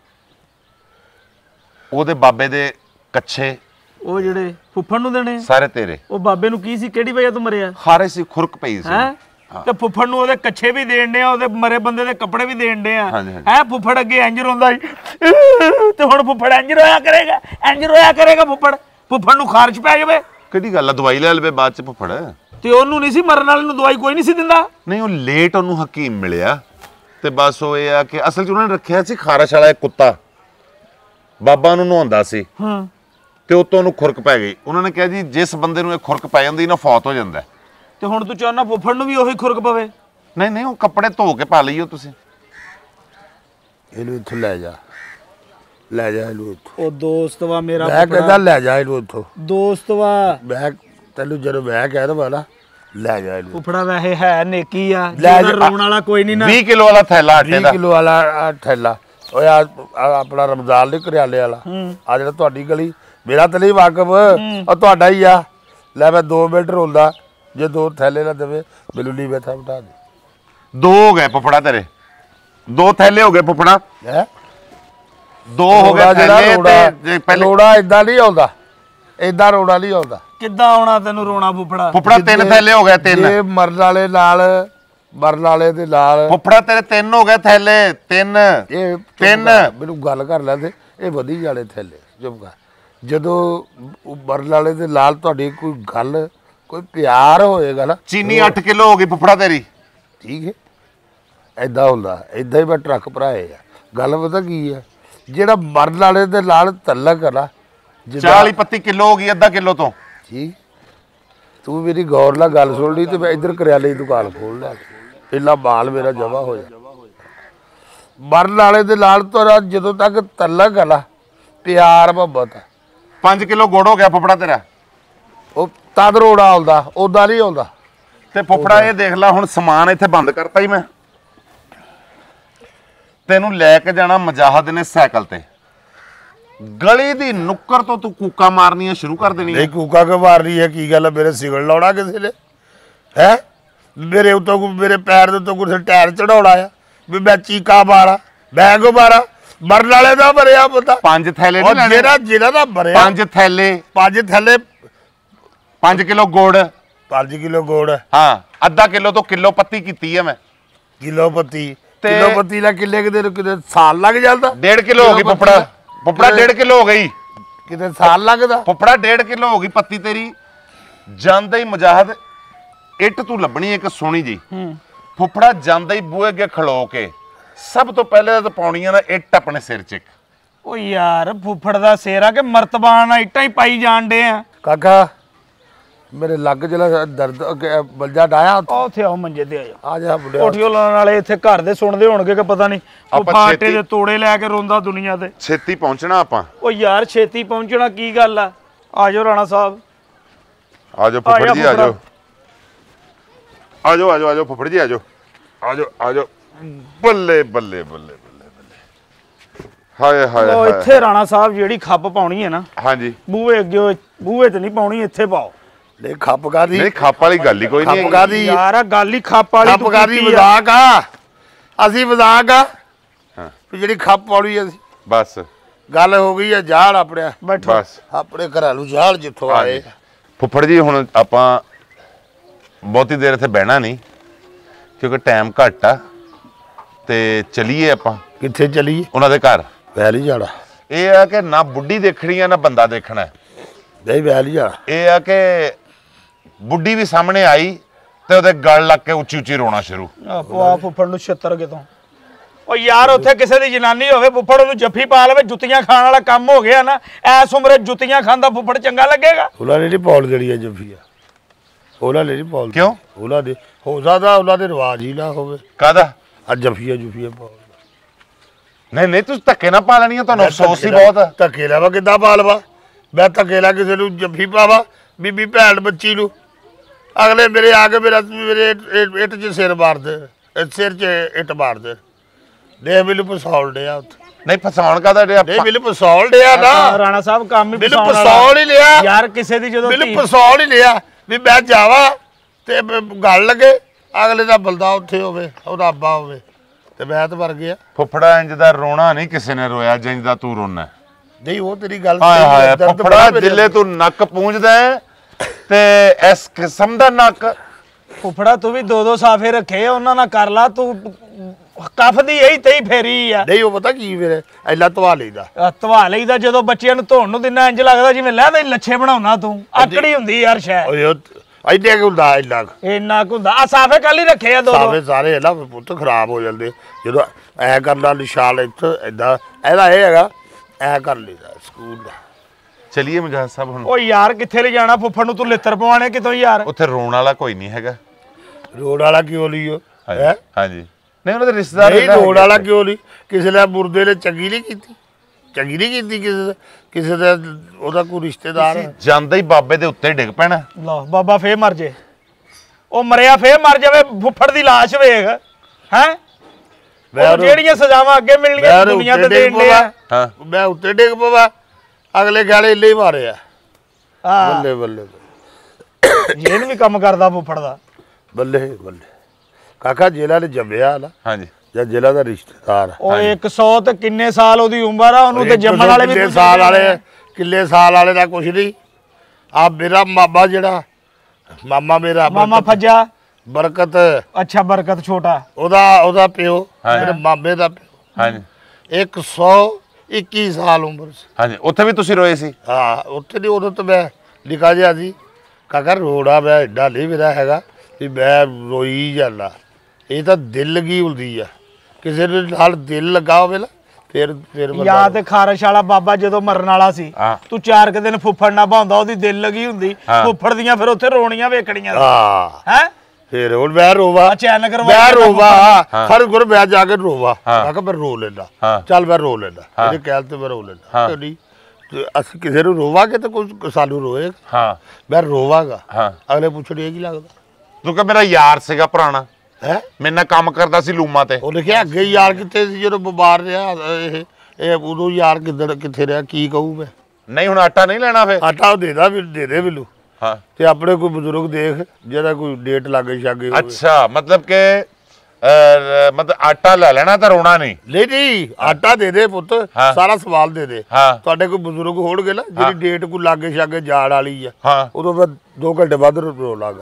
ਉਹਦੇ ਬਾਬੇ ਦੇ ਕੱਛੇ, ਉਹ ਜਿਹੜੇ ਫੁੱਫੜ ਨੂੰ ਦੇਣੇ ਸਾਰੇ ਤੇਰੇ। ਉਹ ਬਾਬੇ ਨੂੰ ਕੀ ਸੀ, ਕਿਹੜੀ ਵਜ੍ਹਾ ਤੋਂ ਮਰਿਆ ਖਾਰੇ ਸੀ, ਖੁਰਕ ਪਈ ਸੀ। ਹੈ ਤੇ ਫੁੱਫੜ ਨੂੰ ਉਹਦੇ ਕੱਛੇ ਵੀ ਦੇਣ ਦੇ ਆ, ਉਹਦੇ ਮਰੇ ਬੰਦੇ ਦੇ ਕੱਪੜੇ ਵੀ ਦੇਣ ਦੇ ਆ। ਹਾਂਜੀ, ਹਾਂਜੀ। ਹੈ ਫੁੱਫੜ ਅੱਗੇ ਇੰਜ ਰੋਂਦਾ ਸੀ, ਤੇ ਹੁਣ ਫੁੱਫੜ ਇੰਜ ਰੋਇਆ ਕਰੇਗਾ, ਇੰਜ ਰੋਇਆ ਕਰੇਗਾ ਫੁੱਫੜ? ਫੁੱਫੜ ਨੂੰ ਖਾਰਸ਼ ਪੈ ਜਾਵੇ? ਕਿਹੜੀ ਗੱਲ ਆ, ਦਵਾਈ ਲੈ ਲਵੇ ਬਾਅਦ ਚ ਫੁੱਫੜ। ਤੇ ਉਹਨੂੰ ਨਹੀਂ ਸੀ ਮਰਨ ਵਾਲੇ ਨੂੰ ਦਵਾਈ ਕੋਈ ਨਹੀਂ ਸੀ ਦਿੰਦਾ? ਨਹੀਂ ਉਹ ਲੇਟ ਉਹਨੂੰ ਹਕੀਮ ਮਿਲਿਆ, ਤੇ ਬਸ ਉਹ ਇਹ ਆ ਕਿ ਅਸਲ ਚ ਉਹਨਾਂ ਨੇ ਰੱਖਿਆ ਸੀ ਖਾਰਸ਼ ਵਾਲਾ ਇੱਕ ਕੁੱਤਾ, ਬਾਬਾ ਨੂੰ ਨਹਾਉਂਦਾ ਸੀ, ਹਾਂ, ਤੇ ਉਤੋਂ ਉਹਨੂੰ ਖੁਰਕ ਪੈ ਗਈ। ਉਹਨਾਂ ਨੇ ਕਿਹਾ ਜੀ ਜਿਸ ਬੰਦੇ ਨੂੰ ਇਹ ਖੁਰਕ ਪੈ ਜਾਂਦੀ ਨਾ ਫੌਤ ਹੋ ਜਾਂਦਾ। ਤੇ ਹੁਣ ਤੂੰ ਚਾਹੁੰਦਾ ਫੁੱਫੜ ਨੂੰ ਵੀ ਉਹੀ ਖੁਰਕ ਪਵੇ? ਨਹੀਂ ਨਹੀਂ ਉਹ ਕੱਪੜੇ ਧੋ ਕੇ ਪਾ ਲਈਓ ਤੁਸੀਂ। ਇਹਨੂੰ ਇੱਥੋਂ ਲੈ ਜਾ, ਲੈ ਜਾ ਇਹਨੂੰ ਇੱਥੋਂ। ਉਹ ਦੋਸਤ ਵਾ ਮੇਰਾ, ਮੈਂ ਕਹਿੰਦਾ ਲੈ ਜਾ ਇਹਨੂੰ ਇੱਥੋਂ। ਦੋਸਤ ਵਾ ਮੈਂ ਤੈਨੂੰ ਜਦੋਂ ਮੈਂ ਕਹਿ ਦਵਾਂ ਨਾ ਲੈ ਜਾ ਇਹਨੂੰ। ਫੁੱਫੜਾ ਵੈਸੇ ਹੈ ਨੇਕੀ ਆ, ਲੈ ਜਾ। ਰੋਣ ਵਾਲਾ ਕੋਈ ਨਹੀਂ ਨਾ। ਵੀਹ ਕਿਲੋ ਵਾਲਾ ਥੈਲਾ ਆਟੇ ਵੀਹ ਦਾ। ਕਿਲੋ ਵਾਲਾ ਆਹ ਥੈਲਾ। ਓਏ ਆ ਆਪਣਾ ਰਮਜ਼ਾਨ ਦੇ ਕਰਿਆਲੇ ਵਾਲਾ, ਆ ਜਿਹੜਾ ਤੁਹਾਡੀ ਗਲੀ ਮੇਰਾ ਤਾਂ ਨਹੀਂ ਵਾਕਫ ਉਹ ਤੁਹਾਡਾ ਹੀ ਆ। ਲੈ ਮੈਂ ਦੋ ਮਿੰਟ ਰੋਂਦਾ ਜੇ ਦੋ ਥੈਲੇ ਨਾ ਦੇਵੇ ਮੈਨੂੰ ਨਹੀਂ ਬੈਠਾ ਬਿਠਾ ਦੇ। ਦੋ ਹੋ ਗਏ ਫੁੱਫੜਾ ਤੇਰੇ, ਦੋ ਥੈਲੇ ਹੋ ਗਏ ਫੁੱਫੜਾ, ਹੈ ਦੋ ਹੋ ਗਏ ਥੈਲੇ। ਤੇ ਜੇ ਪਹਿਲੇ ਰੋੜਾ ਇਦਾਂ ਨਹੀਂ ਆਉਂਦਾ, ਇਦਾਂ ਰੋੜਾ ਨਹੀਂ ਆਉਂਦਾ। ਕਿੱਦਾਂ ਆਉਣਾ ਤੈਨੂੰ ਰੋਣਾ ਫੁੱਫੜਾ? ਫੁੱਫੜਾ ਤਿੰਨ ਥੈਲੇ ਹੋ ਗਏ, ਤਿੰਨ। ਇਹ ਮਰਨ ਵਾਲੇ ਨਾਲ ਮਰਨ ਵਾਲੇ ਦੇ ਨਾਲ ਫੁੱਫੜਾ ਤੇਰੇ ਤਿੰਨ ਹੋ ਗਏ ਥੈਲੇ, ਤਿੰਨ ਇਹ ਤਿੰਨ। ਮੈਨੂੰ ਗੱਲ ਕਰ ਲੈਂਦੇ ਇਹ ਵਧੀ ਜਾਲੇ ਥੈਲੇ ਚੁੱਪ ਕਰ। ਜਦੋਂ ਮਰਨ ਵਾਲੇ ਦੇ ਨਾਲ ਤੁਹਾਡੀ ਕੋਈ ਗੱਲ ਕੋਈ ਪਿਆਰ ਹੋਏਗਾ ਨਾ, ਚੀਨੀ ਅੱਠ ਕਿਲੋ ਹੋ ਗਈ ਫੁੱਫੜਾ ਤੇਰੀ। ਠੀਕ ਹੈ ਐਦਾਂ ਹੁੰਦਾ, ਐਦਾਂ ਹੀ ਮੈਂ ਟਰੱਕ ਭਰਾਏ ਆ। ਗੱਲ ਪਤਾ ਕੀ ਹੈ, ਜਿਹੜਾ ਮਰਨ ਵਾਲੇ ਦੇ ਨਾਲ ਤਲਕ ਹੈ ਨਾ ਚਾਲੀ ਪੱਤੀ ਕਿਲੋ ਹੋ ਗਈ, ਅੱਧਾ ਕਿਲੋ ਤੋਂ। ਠੀਕ ਤੂੰ ਮੇਰੀ ਗੌਰ ਨਾਲ ਗੱਲ ਸੁਣ ਲਈ ਤੇ ਮੈਂ ਇੱਧਰ ਕਰਿਆਲੇ ਦੀ ਦੁਕਾਨ ਖੋਲ ਲਿਆ, ਪਹਿਲਾਂ ਮਾਲ ਮੇਰਾ ਜਮਾ ਹੋ ਜਾ। ਮਰਨ ਵਾਲੇ ਦੇ ਨਾਲ ਤੋਰਾ ਜਦੋਂ ਤੱਕ ਤਲਕ ਹੈ ਨਾ ਪਿਆਰ ਮੁਹੱਬਤ ਹੈ। ਪੰਜ ਕਿਲੋ ਗੁੜ ਹੋ ਗਿਆ ਫੁੱਫੜਾ ਤੇਰਾ। ਉਹ ਤਦ ਰੋੜਾ ਆਉਂਦਾ, ਉਦਾਂ ਨਹੀਂ ਆਉਂਦਾ। ਤੇ ਫੁੱਫੜਾ ਇਹ ਦੇਖ ਲੈ ਹੁਣ ਸਮਾਨ ਇੱਥੇ ਬੰਦ ਕਰਤਾ ਹੀ ਮੈਂ। ਤੈਨੂੰ ਲੈ ਕੇ ਜਾਣਾ ਮੁਜਾਹਦ ਨੇ ਸਾਈਕਲ ਤੇ, ਗਲੀ ਦੀ ਨੁੱਕਰ ਤੋਂ ਤੂੰ ਕੂਕਾ ਮਾਰਨੀਆਂ ਸ਼ੁਰੂ ਕਰ ਦੇਣੀ। ਨਹੀਂ ਕੂਕਾ ਕਿਉਂ ਮਾਰ ਰਹੀ ਹੈ? ਕੀ ਗੱਲ ਹੈ? ਮੇਰੇ ਸਿਗਲ ਲਾਉਣਾ ਕਿਸੇ ਨੇ ਹੈ? ਮੇਰੇ ਉੱਤੋਂ ਮੇਰੇ ਪੈਰ ਦੇ ਉੱਤੋਂ ਕਿਸੇ ਟਾਇਰ ਚੜਾਉਣਾ ਆ ਵੀ ਮੈਂ ਚੀਕਾ ਮਾਰਾਂ? ਮੈਂ ਕੋ ਮਾਰਾਂ? ਮਰਨ ਵਾਲੇ ਦਾ ਭਰਿਆ ਬੰਦਾ। ਪੰਜ ਥੈਲੇ ਨਹੀਂ ਲੈਣੇ, ਜਿਹੜਾ ਜਿਹੜਾ ਦਾ ਭਰਿਆ ਪੰਜ ਥੈਲੇ, ਪੰਜ ਥੈਲੇ ਪੰਜ ਕਿਲੋ ਗੁੜ, ਪੰਜ ਕਿਲੋ ਗੁੜ, ਹਾਂ ਅੱਧਾ ਕਿਲੋ ਤੋਂ ਕਿਲੋ ਪੱਤੀ ਕੀਤੀ ਹੈ ਮੈਂ। ਕਿਲੋ ਪੱਤੀ, ਤੇ ਕਿਲੋ ਪੱਤੀ ਨਾਲ ਕਿੱਲੇ ਕਿਤੇ ਕਿਤੇ ਸਾਲ ਲੱਗ ਜਾਂਦਾ। ਡੇਢ ਕਿਲੋ ਹੋ ਗਈ ਫੁੱਫੜਾ, ਫੁੱਫੜਾ ਡੇਢ ਕਿਲੋ ਹੋ ਗਈ, ਕਿਤੇ ਸਾਲ ਲੱਗਦਾ। ਫੁੱਫੜਾ ਡੇਢ ਕਿਲੋ ਹੋ ਗਈ ਪੱਤੀ ਤੇਰੀ। ਜਾਂਦਾ ਹੀ ਮੁਜਾਹਦ ਇੱਟ ਤੂੰ ਲੱਭਣੀ ਇੱਕ ਸੋਹਣੀ ਜੀ। ਫੁੱਫੜਾ ਜਾਂਦਾ ਹੀ ਬੂਹੇ ਅੱਗੇ ਖਲੋ ਕੇ ਸਭ ਤੋਂ ਪਹਿਲੇ ਤਾਂ ਪਾਉਣੀਆਂ ਨਾ ਇੱਟ ਆਪਣੇ ਸਿਰ 'ਚ। ਓ ਯਾਰ ਫੁੱਫੜ ਦਾ ਸਿਰ ਆ ਕਿ ਮਰਤਬਾਨ ਆ, ਇੱਟਾਂ ਹੀ ਪਾਈ ਜਾਣ ਡੇ ਆ। ਕਾਕਾ ਮੇਰੇ ਲੱਗ ਜਿਹੜਾ ਦਰਦ ਬਲਜਾ ਡਾਇਆ ਉੱਥੇ ਆਓ ਮੰਜੇ ਤੇ ਆ ਜਾ। ਆ ਜਾ ਬੁੱਢਿਆ। ਕੋਠੀਓ ਲਾਉਣ ਵਾਲੇ ਇੱਥੇ ਘਰ ਦੇ ਸੁਣਦੇ ਹੋਣਗੇ ਕਿ ਪਤਾ ਨਹੀਂ ਫੁੱਫਾ ਆਟੇ ਦੇ ਤੋੜੇ ਲੈ ਕੇ ਰੋਂਦਾ ਦੁਨੀਆ ਤੇ। ਛੇਤੀ ਪਹੁੰਚਣਾ ਆਪਾਂ। ਓ ਯਾਰ ਛੇਤੀ ਪਹੁੰਚਣਾ ਕੀ ਗੱਲ ਆ? ਆ ਜਾਓ ਰਾਣਾ ਸਾਹਿਬ, ਆ ਜਾਓ ਫੁੱਫੜ ਜੀ, ਆ ਜਾਓ ਆ ਜਾਓ ਆ ਜਾਓ ਆ ਜਾਓ ਫੁੱਫੜ ਜੀ, ਆ ਜਾਓ ਆ ਜਾਓ ਆ ਜਾਓ। ਬੱਲੇ ਬੱਲੇ ਬੱਲੇ ਬੱਲੇ ਬੱਲੇ, ਹਾਏ ਹਾਏ ਉਹ ਇੱਥੇ ਰਾਣਾ ਸਾਹਿਬ ਜਿਹੜੀ ਖੱਪ ਪਾਉਣੀ ਹੈ ਨਾ, ਹਾਂਜੀ ਬੂਹੇ ਅੱਗੇ, ਬੂਹੇ ਤੇ ਨਹੀਂ ਪਾਉਣੀ, ਇੱਥੇ ਪਾਓ। ਨਹੀਂ ਖੱਪ ਕਾਦੀ? ਨਹੀਂ ਖੱਪ ਵਾਲੀ ਗੱਲ ਹੀ ਕੋਈ ਨਹੀਂ। ਖੱਪ ਕਾਦੀ ਯਾਰ ਆ ਗੱਲ ਹੀ ਖੱਪ ਵਾਲੀ। ਖੱਪ ਕਾਦੀ? ਮਜ਼ਾਕ ਆ, ਅਸੀਂ ਮਜ਼ਾਕ ਆ ਵੀ ਜਿਹੜੀ ਖੱਪ ਪਾਉਣੀ ਅਸੀਂ। ਬਸ ਗੱਲ ਹੋ ਗਈ ਆ ਜਾਲ ਆਪਣੇ ਬੈਠੋ, ਬਸ ਆਪਣੇ ਘਰੇਲੂ ਜਾਲ ਜਿੱਥੋਂ ਆਏ। ਫੁੱਫੜ ਜੀ ਹੁਣ ਆਪਾਂ ਬਹੁਤੀ ਦੇਰ ਇੱਥੇ ਬਹਿਣਾ ਨਹੀਂ ਕਿਉਂਕਿ ਟਾਈਮ ਘੱਟ ਆ, ਤੇ ਚਲੀਏ ਆਪਾਂ। ਕਿੱਥੇ ਚਲੀਏ? ਉਹਨਾਂ ਦੇ ਘਰ। ਵੈਲ ਹੀ ਜਾਣਾ। ਇਹ ਆ ਕਿ ਨਾ ਬੁੱਢੀ ਦੇਖਣੀ ਆ ਨਾ ਬੰਦਾ ਦੇਖਣਾ। ਨਹੀਂ ਵੈਲ ਹੀ ਜਾਣਾ। ਇਹ ਆ ਕਿ ਬੁੱਢੀ ਵੀ ਸਾਹਮਣੇ ਆਈ ਤੇ ਉਹਦੇ ਗਲ ਲੱਗ ਕੇ ਉੱਚੀ ਉੱਚੀ ਰੋਣਾ ਸ਼ੁਰੂ। ਆਪੋ ਆ ਫੁੱਫੜ ਨੂੰ ਛਿੱਤਰ ਕਿਤੋਂ। ਓ ਯਾਰ ਉੱਥੇ ਕਿਸੇ ਦੀ ਜਨਾਨੀ ਹੋਵੇ, ਫੁੱਫੜ ਉਹਨੂੰ ਜੱਫੀ ਪਾ ਲਵੇ, ਜੁੱਤੀਆਂ ਖਾਣ ਵਾਲਾ ਕੰਮ ਹੋ ਗਿਆ ਨਾ। ਐਸ ਉਮਰੇ ਜੁੱਤੀਆਂ ਖਾਂਦਾ ਫੁੱਫੜ ਚੰਗਾ ਲੱਗੇਗਾ? ਉਹਨਾਂ ਨੇ ਨਹੀਂ ਪੌਲ ਜਿਹੜੀ ਹੈ ਜੱਫੀ ਆ, ਉਹਨਾਂ ਨੇ ਨਹੀਂ ਪੌਲ। ਕਿਉਂ? ਉਹਨਾਂ ਦੇ ਹੋ ਸਕਦਾ ਉਹਨਾਂ ਦੇ ਰਿਵਾਜ ਹੀ ਨਾ ਹੋਵੇ। ਕਾਹਦਾ? ਆ ਜੱਫੀਆਂ ਜੁਫੀਆਂ ਪੌਲ। ਨਹੀਂ ਨਹੀਂ ਤੁਸੀਂ ਧੱਕੇ ਨਾ ਪਾ ਲੈਣੀਆਂ, ਤੁਹਾਨੂੰ ਅਫਸੋਸ ਹੀ ਬਹੁਤ ਆ। ਧੱਕੇ ਲਾਵਾ ਕਿੱਦਾਂ ਪਾ ਲਵਾ? ਮੈਂ ਧੱਕੇ ਲਾ ਕਿਸੇ ਨੂੰ ਜੱਫੀ ਪਾਵਾ? ਬੀਬੀ ਭੈਣ ਬੱਚੀ ਨੂੰ ਅਗਲੇ ਮੇਰੇ ਆ ਕੇ ਮੇਰਾ ਮੇਰੇ ਇੱਟ 'ਚ ਸਿਰ ਮਾਰਦੇ, ਸਿਰ 'ਚ ਇੱਟ ਮਾਰਦੇ। ਦੇ ਮੈਨੂੰ ਪਸੌਲ ਡਿਆ ਉੱਥੇ। ਨਹੀਂ ਫਸਾਉਣ ਕਾਹਦਾ ਡਿਆ? ਨਹੀਂ ਮੈਨੂੰ ਪਸੌਲ ਡਿਆ ਨਾ। ਰਾਣਾ ਸਾਹਿਬ ਕੰਮ ਹੀ ਮੈਨੂੰ ਪਸੌਲ ਹੀ ਲਿਆ ਯਾਰ ਕਿਸੇ ਦੀ। ਜਦੋਂ ਮੈਨੂੰ ਪਸੌਲ ਹੀ ਲਿਆ ਵੀ ਮੈਂ ਜਾਵਾਂ ਤੇ ਗੱਲ ਲੱਗੇ ਅਗਲੇ ਦਾ ਬਲਦਾ ਉੱਥੇ ਹੋਵੇ, ਉਹਦਾ ਅੱਬਾ ਹੋਵੇ ਤੇ ਮੈਂ ਤਾਂ ਮਰ ਗਿਆ। ਫੁੱਫੜਾ ਇੰਜ ਦਾ ਰੋਣਾ ਨਹੀਂ ਕਿਸੇ ਨੇ ਰੋਇਆ ਜਿੰਜ ਦਾ ਤੂੰ ਰੋਣਾ। ਨਹੀਂ ਉਹ ਤੇਰੀ ਗੱਲ ਹਾਏ ਹਾਏ ਫੁੱਫੜਾ ਜਿੱਲੇ ਤੂੰ ਨੱਕ ਪੂੰਝਦਾ ਤੇ ਇਸ ਕਿਸਮ ਦਾ ਨੱਕ। ਫੁੱਫੜਾ ਤੂੰ ਵੀ ਦੋ ਦੋ ਸਾਫੇ ਰੱਖੇ, ਉਹਨਾਂ ਨਾਲ ਕਰ ਲਾ। ਤੂੰ ਕਫ ਦੀ ਇਹੀ ਤੇਈ ਫੇਰੀ ਆ। ਨਹੀਂ ਉਹ ਪਤਾ ਕੀ ਮੇਰੇ ਐਲਾ ਧਵਾ ਲਈਦਾ। ਧਵਾ ਲਈਦਾ ਜਦੋਂ ਬੱਚਿਆਂ ਨੂੰ ਧੋਣ ਨੂੰ ਦਿਨਾ, ਇੰਜ ਲੱਗਦਾ ਜਿਵੇਂ ਲੈ ਦੇ ਲੱਛੇ ਬਣਾਉਣਾ ਤੂੰ। ਆਕੜੀ ਹੁੰਦੀ ਯਾਰ ਸ਼ਾਇਦ। ਓਏ ਐਡੇ ਕਿ ਹੁੰਦਾ ਐਲਾ ਇੰਨਾ ਕੁ ਹੁੰਦਾ। ਆ ਸਾਫੇ ਕੱਲ ਹੀ ਰੱਖੇ ਆ ਦੋ ਦੋ। ਸਾਫੇ ਸਾਰੇ ਐਲਾ ਪੁੱਤ ਖਰਾਬ ਹੋ ਜਾਂਦੇ ਜਦੋਂ ਐ ਕਰਨਾ ਨਿਸ਼ਾਨ ਇੱਥੇ ਏਦਾਂ। ਇਹਦਾ ਇਹ ਹੈਗਾ ਐ ਕਰ ਲਈਦਾ ਸਕੂਲ ਦਾ। ਚਲਿਏ ਮੁਜਾਹਦ ਸਾਹਿਬ ਹੁਣ। ਓ ਯਾਰ ਕਿੱਥੇ ਲੈ ਜਾਣਾ ਫੁੱਫੜ ਨੂੰ? ਤੂੰ ਲਿੱਤਰ ਪਵਾਣੇ ਕਿਤੋਂ ਯਾਰ? ਉੱਥੇ ਰੋਣ ਵਾਲਾ ਕੋਈ ਨਹੀਂ ਹੈਗਾ। ਰੋਡ ਵਾਲਾ ਕਿਉਂ ਲਿਓ? ਹੈ ਹਾਂਜੀ ਨਹੀਂ ਉਹਨਾਂ ਦੇ ਰਿਸ਼ਤੇਦਾਰ। ਨਹੀਂ ਰੋਡ ਵਾਲਾ ਕਿਉਂ ਨਹੀਂ? ਕਿਸੇ ਨੇ ਮੁਰਦੇ ਨੇ ਚੰਗੀ ਨਹੀਂ ਕੀਤੀ, ਚੰਗੀ ਨਹੀਂ ਕੀਤੀ ਕਿਸੇ ਦਾ। ਕਿਸੇ ਦਾ ਉਹਦਾ ਕੋਈ ਰਿਸ਼ਤੇਦਾਰ ਜਾਂਦਾ ਹੀ ਬਾਬੇ ਦੇ ਉੱਤੇ ਡਿੱਗ ਪੈਣਾ। ਲਓ ਬਾਬਾ ਫੇਰ ਮਰ ਜੇ। ਉਹ ਮਰਿਆ ਫੇਰ ਮਰ ਜਾਵੇ। ਫੁੱਫੜ ਦੀ ਲਾਸ਼ ਵੇਖ ਹੈ। ਜਿਹੜੀਆਂ ਸਜ਼ਾਵਾਂ ਅੱਗੇ ਮਿਲਣੀਆਂ ਦੁਨੀਆ ਤੇ ਦੇਣ ਦੇ ਆ। ਹਾਂ ਮੈਂ ਉੱਤੇ ਡਿੱਗ ਪਵਾ ਅਗਲੇ ਗਾਲੇ ਇੱਲੇ ਹੀ ਮਾਰੇ ਆ ਹਾਂ ਬੱਲੇ ਬੱਲੇ ਜੇਲ੍ਹ ਵੀ ਕੰਮ ਕਰਦਾ ਫੁੱਫੜ ਦਾ ਬੱਲੇ ਬੱਲੇ ਕਾਕਾ ਜੇਲਾ ਨੇ ਜੰਮਿਆ ਨਾ ਹਾਂਜੀ ਜਾਂ ਜੇਲਾ ਦਾ ਰਿਸ਼ਤੇਦਾਰ ਉਹ ਇੱਕ ਸੌ ਤੇ ਕਿੰਨੇ ਸਾਲ ਉਹਦੀ ਉਮਰ ਆ ਉਹਨੂੰ ਤੇ ਜੰਮਣ ਵਾਲੇ ਵੀ ਕਿੱਲੇ ਸਾਲ ਵਾਲੇ ਕਿੱਲੇ ਸਾਲ ਵਾਲੇ ਦਾ ਕੁਛ ਨਹੀਂ ਆ ਮੇਰਾ ਮਾਮਾ ਜਿਹੜਾ ਮਾਮਾ ਮੇਰਾ ਮਾਮਾ ਫੱਜਾ ਬਰਕਤ ਅੱਛਾ ਬਰਕਤ ਛੋਟਾ ਉਹਦਾ ਉਹਦਾ ਪਿਓ ਮੇਰੇ ਮਾਮੇ ਦਾ ਪਿਓ ਹਾਂਜੀ ਇੱਕ ਸੌ ਇੱਕੀ ਸਾਲ ਉਮਰ ਸੀ ਹਾਂਜੀ ਉੱਥੇ ਵੀ ਤੁਸੀਂ ਰੋਏ ਸੀ ਹਾਂ ਉੱਥੇ ਦੀ ਉਦੋਂ ਤਾਂ ਮੈਂ ਲਿਖਾ ਜਿਹਾ ਸੀ ਕਾਕਾ ਰੋੜਾ ਮੈਂ ਐਡਾ ਨਹੀਂ ਮੇਰਾ ਹੈਗਾ ਵੀ ਮੈਂ ਰੋਈ ਜਾਂਦਾ ਇਹ ਤਾਂ ਦਿਲ ਲੱਗੀ ਹੁੰਦੀ ਆ ਕਿਸੇ ਦੇ ਨਾਲ ਦਿਲ ਲੱਗਾ ਹੋਵੇ ਨਾ ਫਿਰ ਫਿਰ ਯਾਦ ਤੇ ਖਾਰਸ਼ ਵਾਲਾ ਬਾਬਾ ਜਦੋਂ ਮਰਨ ਵਾਲਾ ਸੀ ਤੂੰ ਚਾਰ ਕੁ ਦਿਨ ਫੁੱਫੜ ਨਾ ਭਾਉਂਦਾ ਉਹਦੀ ਦਿਲ ਲੱਗੀ ਹੁੰਦੀ ਫੁੱਫੜ ਦੀਆਂ ਫਿਰ ਉੱਥੇ ਰੋਣੀਆਂ ਵੇਖਣੀਆਂ ਹਾਂ ਹੈ ਫਿਰ ਹੁਣ ਮੈਂ ਰੋਵਾ ਅਚਾਨਕ ਮੈਂ ਰੋਵਾ ਹਰ ਗੁਰ ਮੈਂ ਜਾ ਕੇ ਰੋਵਾ ਮੈਂ ਕਿਹਾ ਮੈਂ ਰੋ ਲੈਂਦਾ ਚੱਲ ਮੈਂ ਰੋ ਲੈਂਦਾ ਇਹਦੇ ਕਹਿਲ ਤੇ ਮੈਂ ਰੋ ਲੈਂਦਾ ਨਹੀਂ ਅਸੀਂ ਕਿਸੇ ਨੂੰ ਰੋਵਾਂਗੇ ਤਾਂ ਕੋਈ ਸਾਨੂੰ ਰੋਏਗਾ ਹਾਂ ਮੈਂ ਰੋਵਾਂਗਾ ਹਾਂ ਅਗਲੇ ਪੁੱਛਣ ਇਹ ਕੀ ਲੱਗਦਾ ਤੂੰ ਕਿ ਮੇਰਾ ਯਾਰ ਸੀਗਾ ਪੁਰਾਣਾ ਹੈ ਮੇਰੇ ਨਾਲ ਕੰਮ ਕਰਦਾ ਸੀ ਲੂਮਾ ਤੇ ਉਹ ਲਿਖਿਆ ਅੱਗੇ ਯਾਰ ਕਿੱਥੇ ਸੀ ਜਦੋਂ ਬਿਮਾਰ ਰਿਹਾ ਇਹ ਇਹ ਉਦੋਂ ਯਾਰ ਕਿੱਧਰ ਕਿੱਥੇ ਰਿਹਾ ਕੀ ਕਹੂੰ ਮੈਂ ਨਹੀਂ ਹੁਣ ਆਟਾ ਨਹੀਂ ਲੈਣਾ ਫੇ ਆਟਾ ਉਹ ਦੇਦਾ ਵੀ ਦੇ ਦੇ ਮੈਨੂੰ ਹਾਂ ਤੇ ਆਪਣੇ ਕੋਈ ਬਜ਼ੁਰਗ ਦੇਖ ਜਿਹੜਾ ਕੋਈ ਡੇਟ ਲਾਗੇ ਛਾਗੇ ਹੋਵੇ ਅੱਛਾ ਮਤਲਬ ਕਿ ਅਹ, ਮਤਲਬ ਆਟਾ ਲੈ ਲੈਣਾ ਤਾਂ ਰੋਣਾ ਨਹੀਂ ਨਹੀਂ ਨਹੀਂ ਆਟਾ ਦੇ ਦੇ ਪੁੱਤ ਸਾਰਾ ਸਵਾਲ ਦੇ ਦੇ ਹਾਂ ਤੁਹਾਡੇ ਕੋਈ ਬਜ਼ੁਰਗ ਹੋਣਗੇ ਨਾ ਜਿਹੜੀ ਡੇਟ ਕੋਈ ਲਾਗੇ ਛਾਗੇ ਜਾੜ ਵਾਲੀ ਆ ਹਾਂ ਉਦੋਂ ਮੈਂ ਦੋ ਘੰਟੇ ਬਾਅਦ ਰੋ ਲਾਗਾ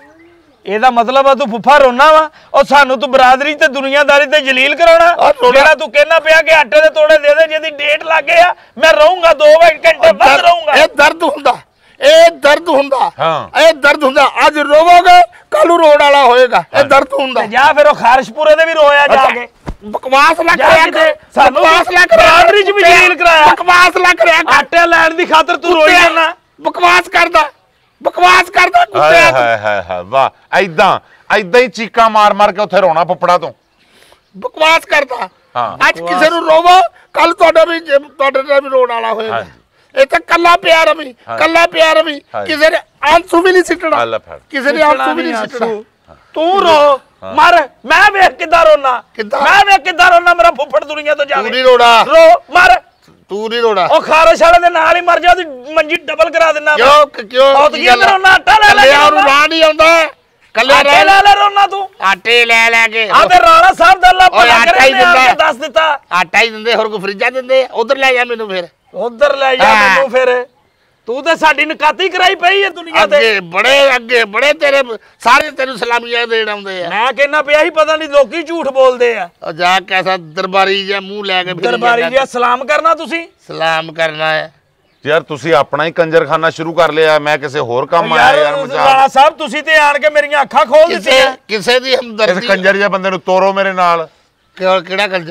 ਇਹਦਾ ਮਤਲਬ ਆ ਤੂੰ ਫੁੱਫਾ ਰੋਣਾ ਵਾ ਉਹ ਸਾਨੂੰ ਤੂੰ ਬਰਾਦਰੀ ਤੇ ਦੁਨੀਆਦਾਰੀ ਤੇ ਜਲੀਲ ਕਰਾਉਣਾ ਜਿਹੜਾ ਤੂੰ ਕਹਿਣਾ ਪਿਆ ਕਿ ਆਟੇ ਦੇ ਤੋੜੇ ਦੇ ਦੇ ਜਿਹਦੀ ਡੇਟ ਲੱਗੇ ਆ ਮੈਂ ਰਹੂੰਗਾ ਦੋ ਘੰਟੇ ਬਾਅਦ ਰਹੂੰਗਾ ਇਹ ਦਰਦ ਹੁੰਦਾ ਇਹ ਦਰਦ ਹੁੰਦਾ ਹਾਂ ਇਹ ਦਰਦ ਹੁੰਦਾ ਅੱਜ ਰੋਵੋਗੇ ਕੱਲ ਨੂੰ ਰੋਣ ਵਾਲਾ ਹੋਏਗਾ ਇਹ ਦਰਦ ਹੁੰਦਾ ਜਾਂ ਫਿਰ ਉਹ ਖਾਰਸ਼ਪੁਰੇ ਦੇ ਵੀ ਰੋਇਆ ਜਾ ਕੇ ਬਕਵਾਸ ਨਾ ਕਰਿਆ ਕਰ ਸਾਨੂੰ ਬਕਵਾਸ ਨਾ ਕਰਿਆ ਬਰਾਦਰੀ ਚ ਵੀ ਜਲੀਲ ਕਰਾਇਆ ਬਕਵਾਸ ਨਾ ਕਰਿਆ ਕਰ ਆਟੇ ਲੈਣ ਦੀ ਖਾਤਰ ਤੂੰ ਰੋਈ ਜਾਂਦਾ ਬਕਵਾਸ ਕਰਦਾ ਬਕਵਾਸ ਕਰਦਾ ਹਾਏ ਕੁੱਤੇ ਹਾਏ ਹਾਏ ਹਾਏ ਵਾਹ ਐਦਾਂ ਐਦਾਂ ਹੀ ਚੀਕਾਂ ਮਾਰ ਮਾਰ ਕੇ ਉੱਥੇ ਰੋਣਾ ਪੁੱਪੜਾ ਤੋਂ ਬਕਵਾਸ ਕਰਦਾ ਹਾਂ ਅੱਜ ਕਿਸੇ ਨੂੰ ਰੋਵੋ ਕੱਲ ਤੁਹਾਡਾ ਵੀ ਤੁਹਾਡੇ ਨਾਲ ਵੀ ਰੋਣ ਵਾਲਾ ਹੋਏਗਾ ਇਹ ਤਾਂ ਕੱਲਾ ਪਿਆ ਰਵੀ ਕੱਲਾ ਪਿਆ ਰਵੀ ਕਿਸੇ ਨੇ ਆਂਸੂ ਵੀ ਨਹੀਂ ਸਿੱਟਣਾ ਕਿਸੇ ਨੇ ਆਂਸੂ ਵੀ ਨਹੀਂ ਸਿੱਟਣਾ ਤੂੰ ਰੋ ਮਰ ਮੈਂ ਵੇਖ ਕਿੱਦਾਂ ਰੋਣਾ ਮੈਂ ਵੇਖ ਕਿੱਦਾਂ ਰੋਣਾ ਮੇਰਾ ਫੁੱਫੜ ਦੁਨੀਆ ਤੋਂ ਜਾਵੇ ਤੂੰ ਨਹੀਂ ਰੋਣਾ ਰੋ ਮਰ ਤੂੰ ਨਹੀਂ ਰੋਣਾ ਉਹ ਖਾਰਸ਼ ਵਾਲੇ ਦੇ ਨਾਲ ਹੀ ਮਰ ਜਾ ਉਹਦੀ ਮੰਜੀ ਡਬਲ ਕਰਾ ਦਿੰਦਾ ਕਿਉਂ ਕਿਉਂ ਬਹੁਤ ਕੀ ਰੋਣਾ ਆਟਾ ਲੈ ਲੈ ਉਹਨੂੰ ਰਾਹ ਨਹੀਂ ਆਉਂਦਾ ਕੱਲੇ ਆਟੇ ਲੈ ਲੈ ਰੋਣਾ ਤੂੰ ਆਟੇ ਲੈ ਲੈ ਕੇ ਆ ਤੇ ਰਾਣਾ ਸਾਹਿਬ ਦਾ ਅੱਲਾ ਭਲਾ ਆਟਾ ਹੀ ਕਰੇ ਆ ਦਿੰਦਾ ਦੱਸ ਦਿੱਤਾ ਆਟਾ ਹੀ ਦਿੰਦੇ ਹੋਰ ਕੋ ਫਰਿੱਜਾਂ ਦਿੰਦੇ ਉਧਰ ਲੈ ਜਾ ਮੈਨੂੰ ਫਿਰ ਉਧਰ ਲੈ ਜਾ ਮੈਨੂੰ ਫਿਰ ਤੂੰ ਤੇ ਸਾਡੀ ਨਕਾਤੀ ਕਰਾਈ ਪਈ ਹੈ ਦੁਨੀਆ ਤੇ ਅੱਗੇ ਬੜੇ ਅੱਗੇ ਬੜੇ ਤੇਰੇ ਸਾਰੇ ਤੈਨੂੰ ਸਲਾਮੀਆਂ ਦੇਣ ਆਉਂਦੇ ਆ ਮੈਂ ਕਹਿੰਦਾ ਪਿਆ ਹੀ ਪਤਾ ਨਹੀਂ ਲੋਕੀ ਝੂਠ ਬੋਲਦੇ ਆ ਉਹ ਜਾ ਕੈਸਾ ਦਰਬਾਰੀ ਜਿਹਾ ਮੂੰਹ ਲੈ ਕੇ ਫਿਰ ਦਰਬਾਰੀ ਜਿਹਾ ਸਲਾਮ ਕਰਨਾ ਤੁਸੀਂ ਸਲਾਮ ਕਰਨਾ ਹੈ ਯਾਰ ਤੁਸੀਂ ਆਪਣਾ ਹੀ ਕੰਜਰਖਾਨਾ ਸ਼ੁਰੂ ਕਰ ਲਿਆ ਮੈਂ ਕਿਸੇ ਹੋਰ ਕੰਮ ਆਇਆ ਯਾਰ ਰਾਣਾ ਸਾਹਿਬ ਤੁਸੀਂ ਤੇ ਆਣ ਕੇ ਮੇਰੀਆਂ ਅੱਖਾਂ ਖੋਲ ਦਿੱਤੀਆਂ ਕਿਸੇ ਦੀ ਹਮਦਰਦੀ ਇਸ ਕੰਜਰ ਜਿਹੇ ਬੰਦੇ ਨੂੰ ਤੋਰੋ ਮੇਰੇ ਨਾਲ ਕਿਹੜਾ ਕੰਜਰ